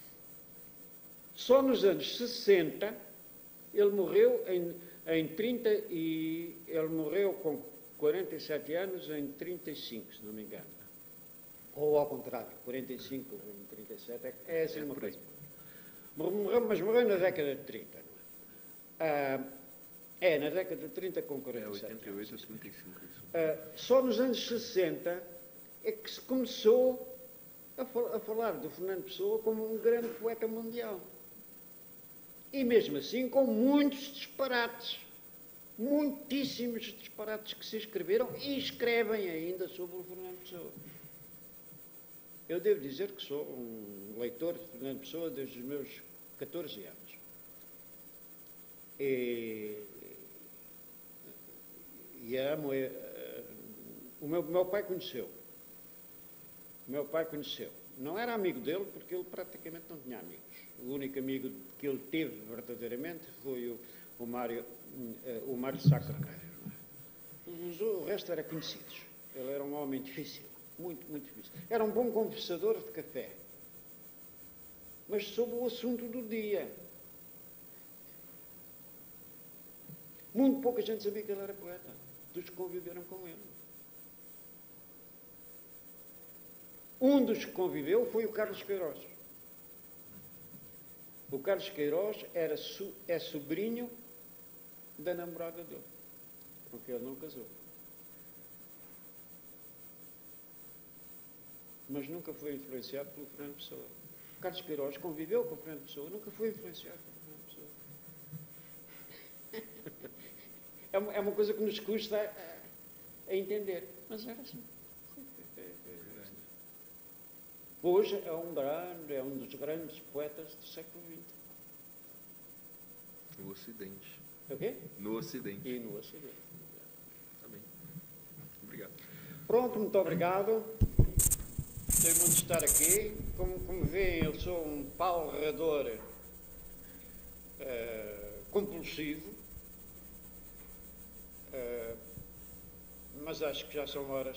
Só nos anos sessenta ele morreu em, em trinta e ele morreu com quarenta e sete anos em trinta e cinco, se não me engano. Ou ao contrário, quarenta e cinco em trinta e sete, é assim uma coisa. Morreu, mas morreu na década de trinta. Não é? Ah, é, na década de trinta com quarenta e sete. É, oitenta e oito a trinta e cinco. Ah, só nos anos sessenta é que se começou a, fal a falar do Fernando Pessoa como um grande poeta mundial. E mesmo assim com muitos disparates. Muitíssimos disparates que se escreveram e escrevem ainda sobre o Fernando Pessoa. Eu devo dizer que sou um leitor de Fernando Pessoa desde os meus catorze anos. E, e amo. O meu, meu pai conheceu. O meu pai conheceu. Não era amigo dele, porque ele praticamente não tinha amigos. O único amigo que ele teve verdadeiramente foi o, o Mário, o Mário Sá Carneiro. O resto era conhecidos. Ele era um homem difícil, muito, muito difícil. Era um bom conversador de café, mas sobre o assunto do dia. Muito pouca gente sabia que ele era poeta, dos que conviveram com ele. Um dos que conviveu foi o Carlos Queiroz. O Carlos Queiroz era so, é sobrinho da namorada dele, porque ele não casou. Mas nunca foi influenciado pelo Fernando Pessoa. O Carlos Queiroz conviveu com o Fernando Pessoa, nunca foi influenciado pelo Fernando Pessoa. É uma, é uma coisa que nos custa a, a entender, mas era assim. Hoje é um grande, é um dos grandes poetas do século vinte. No Ocidente. O quê? No Ocidente. E no Ocidente. Tá bem. Obrigado. Pronto, muito obrigado. Gostei muito de estar aqui. Como, como veem, eu sou um palrador uh, compulsivo. Uh, mas acho que já são horas.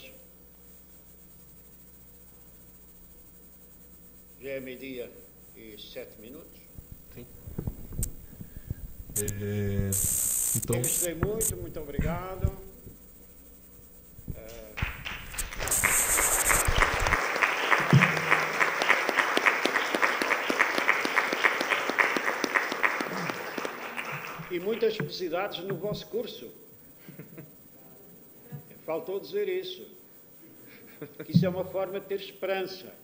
Já é meio-dia e sete minutos. Sim. É, então... Eu gostei muito, muito obrigado. Uh... E muitas felicidades no vosso curso. Faltou dizer isso. Que isso é uma forma de ter esperança.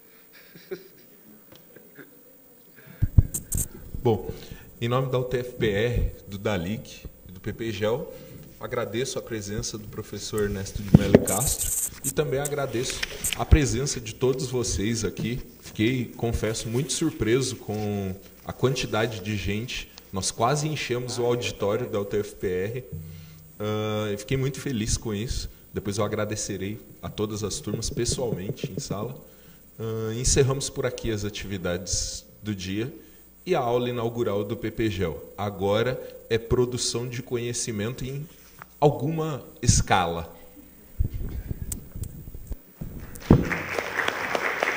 Bom, em nome da U T F P R, do DALIC e do P P G E L, agradeço a presença do professor Ernesto de Mello Castro e também agradeço a presença de todos vocês aqui. Fiquei, confesso, muito surpreso com a quantidade de gente. Nós quase enchemos o auditório da U T F P R. Uh, fiquei muito feliz com isso. Depois eu agradecerei a todas as turmas pessoalmente em sala. Uh, encerramos por aqui as atividades do dia e a aula inaugural do P P G E L. Agora é produção de conhecimento em alguma escala.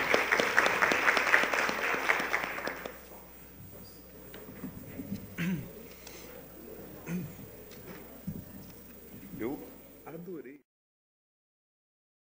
Uhum.